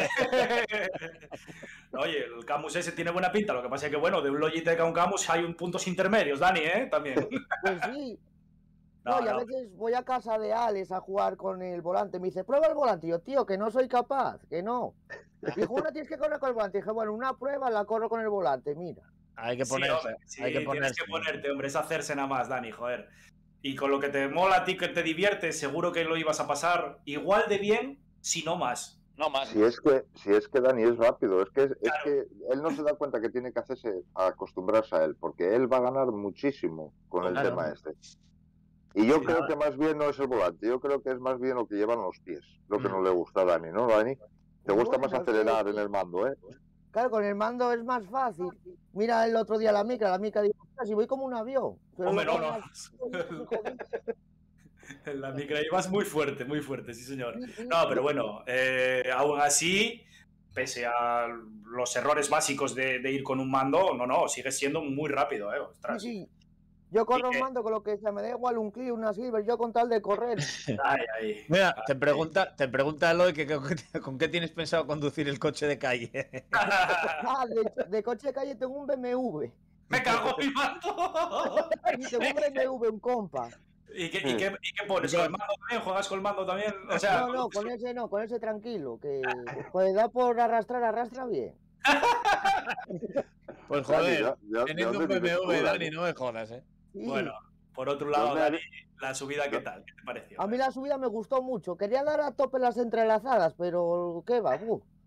Oye, el Camus ese tiene buena pinta, lo que pasa es que, bueno, de un Logitech a un Camus hay puntos intermedios, Dani, También. Pues sí. Y a veces voy a casa de Alex a jugar con el volante, me dice, prueba el volante, y yo, tío, que no soy capaz, que no. Dijo, una tienes que correr con el volante, y dije, bueno, una prueba la corro con el volante, mira. Hay que ponerse. Sí, tienes que ponerte, hombre, es hacerse nada más, Dani, joder. Y con lo que te mola a ti, que te divierte, seguro que lo ibas a pasar igual de bien, si no más. No más. Si es que Dani es rápido, es que él no se da cuenta que tiene que acostumbrarse a él, porque él va a ganar muchísimo con el tema este. Y yo creo que más bien no es el volante, yo creo que es más bien lo que llevan los pies, lo que no le gusta a Dani, ¿no, Dani? Te gusta más acelerar en el mando, ¿eh? Claro, con el mando es más fácil. Mira el otro día la micra dijo, si voy como un avión. Pero hombre, no. La micra ibas muy fuerte, sí señor. No, pero bueno, aún así, pese a los errores básicos de ir con un mando, no, sigue siendo muy rápido, ostras. Sí. Yo corro un mando con lo que sea, me da igual un clip, una silver, yo con tal de correr. Mira, te pregunta Eloy que con qué tienes pensado conducir el coche de calle. De coche de calle tengo un BMW. ¡Me cago en mi mando! Tengo un BMW, un compa. ¿Y qué pones? ¿Con el mando también? ¿Juegas con el mando también? O sea, no, con ese tranquilo, que pues da por arrastra bien. Pues joder, teniendo un BMW, Dani, no me jodas, ¿eh? Sí. Bueno, por otro lado, Dani, la subida, ¿qué tal? ¿Qué te pareció? A mí la subida me gustó mucho. Quería dar a tope las entrelazadas, pero ¿qué va?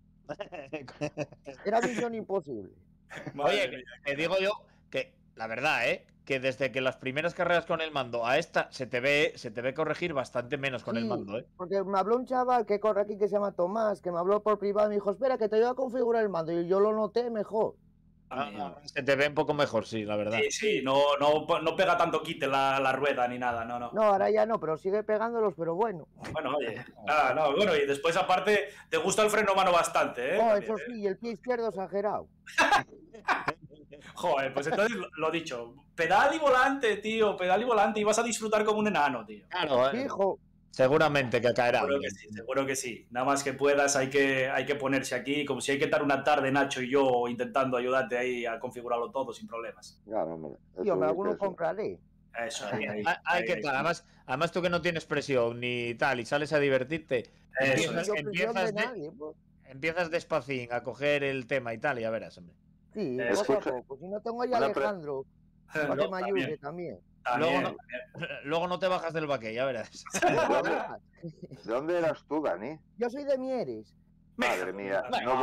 Era misión imposible. Oye, te digo yo que, la verdad, que desde que las primeras carreras con el mando a esta se te ve corregir bastante menos con el mando, ¿eh? Porque me habló un chaval que corre aquí que se llama Tomás, que me habló por privado y me dijo, espera, que te ayudo a configurar el mando. Y yo lo noté mejor. Se te ve un poco mejor, sí, la verdad. Sí, no pega tanto quite la rueda ni nada, no. No, ahora ya no, pero sigue pegándolos, pero bueno. Bueno, oye, bueno, y después aparte, te gusta el freno mano bastante, ¿eh? Oh, eso sí, y el pie izquierdo exagerado. Joder, pues entonces lo dicho, pedal y volante, tío, y vas a disfrutar como un enano, tío. Claro, Fijo. Seguramente que caerá. Seguro que sí. Nada más que puedas, hay que ponerse aquí, como si hay que estar una tarde, Nacho y yo, intentando ayudarte ahí a configurarlo todo sin problemas. Claro, hombre. Tío, alguno compraré. Eso, hay que tal. Además, tú que no tienes presión ni tal, y sales a divertirte, empiezas despacín a coger el tema y tal, y ya verás, hombre. Sí, pues si no tengo ahí a Alejandro, para que me ayude también. Luego no te bajas del baque, ya verás. ¿De dónde eras tú, Dani? Yo soy de Mieres. Madre mía,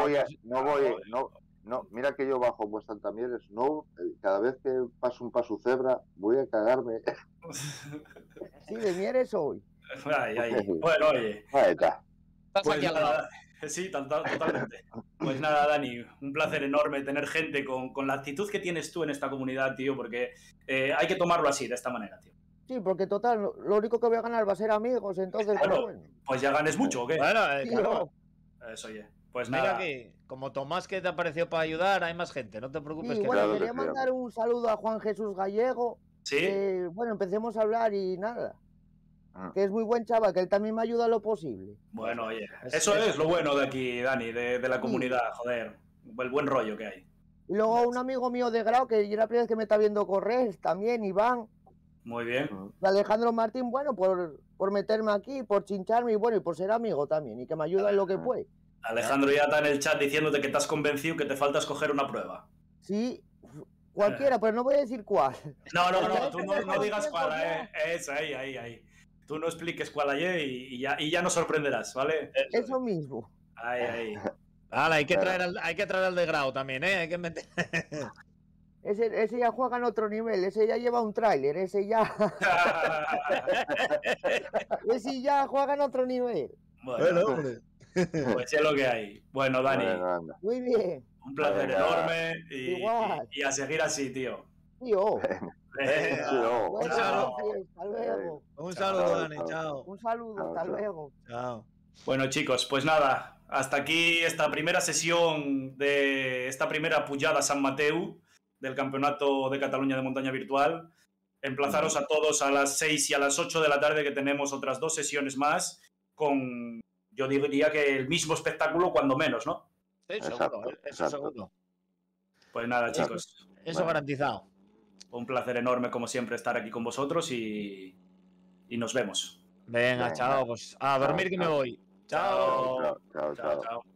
no, mira que yo bajo pues Santa Mieres, cada vez que paso un paso cebra voy a cagarme. Sí, de Mieres soy. Bueno, oye. Ahí está. Pues nada, sí, totalmente. Pues nada, Dani, un placer enorme tener gente con la actitud que tienes tú en esta comunidad, tío, porque hay que tomarlo así, de esta manera, tío. Sí, porque total, lo único que voy a ganar va a ser amigos, entonces bueno. Pues ya ganes mucho, ¿o qué? Bueno, claro. Eso, oye. Pues mira nada. que, como Tomás que te apareció para ayudar, hay más gente, no te preocupes. Sí, bueno, quería mandar un saludo a Juan Jesús Gallego. Sí. Bueno, empecemos a hablar y nada. Que es muy buen chaval, que él también me ayuda en lo posible. Bueno, oye, eso es lo bueno de aquí, Dani, de la comunidad, joder, el buen rollo que hay. Y luego un amigo mío de grado, que es la primera vez que me está viendo correr, también, Iván. Muy bien. Y Alejandro Martín, bueno, por meterme aquí, por chincharme y bueno, y por ser amigo también, y que me ayuda en lo que puede. Alejandro ya está en el chat diciéndote que te has convencido que te falta escoger una prueba. Sí, cualquiera, pero no voy a decir cuál. No, tú no digas cuál, eso, ahí. Tú no expliques cuál hay y ya nos sorprenderás, ¿vale? Eso mismo. Ahí. Hay que traer al de grado también, ¿eh? Hay que meter... Ese ya juega en otro nivel, ese ya lleva un tráiler, ese ya juega en otro nivel. Bueno, hombre. Pues es lo que hay. Bueno, Dani. Muy bien. Un placer enorme y a seguir así, tío. Tío. Un saludo, Dani, chao. Un saludo, hasta luego. Chao. Bueno, chicos, pues nada, hasta aquí esta primera sesión de esta primera pujada San Mateu del Campeonato de Cataluña de Montaña Virtual. Emplazaros a todos a las 6 y a las 8 de la tarde, que tenemos otras 2 sesiones más con, yo diría que el mismo espectáculo, cuando menos, ¿no? Sí, seguro. Pues nada, chicos. Eso garantizado. Un placer enorme, como siempre, estar aquí con vosotros y nos vemos. Venga, chao. Pues a dormir que me voy. Chao. Chao.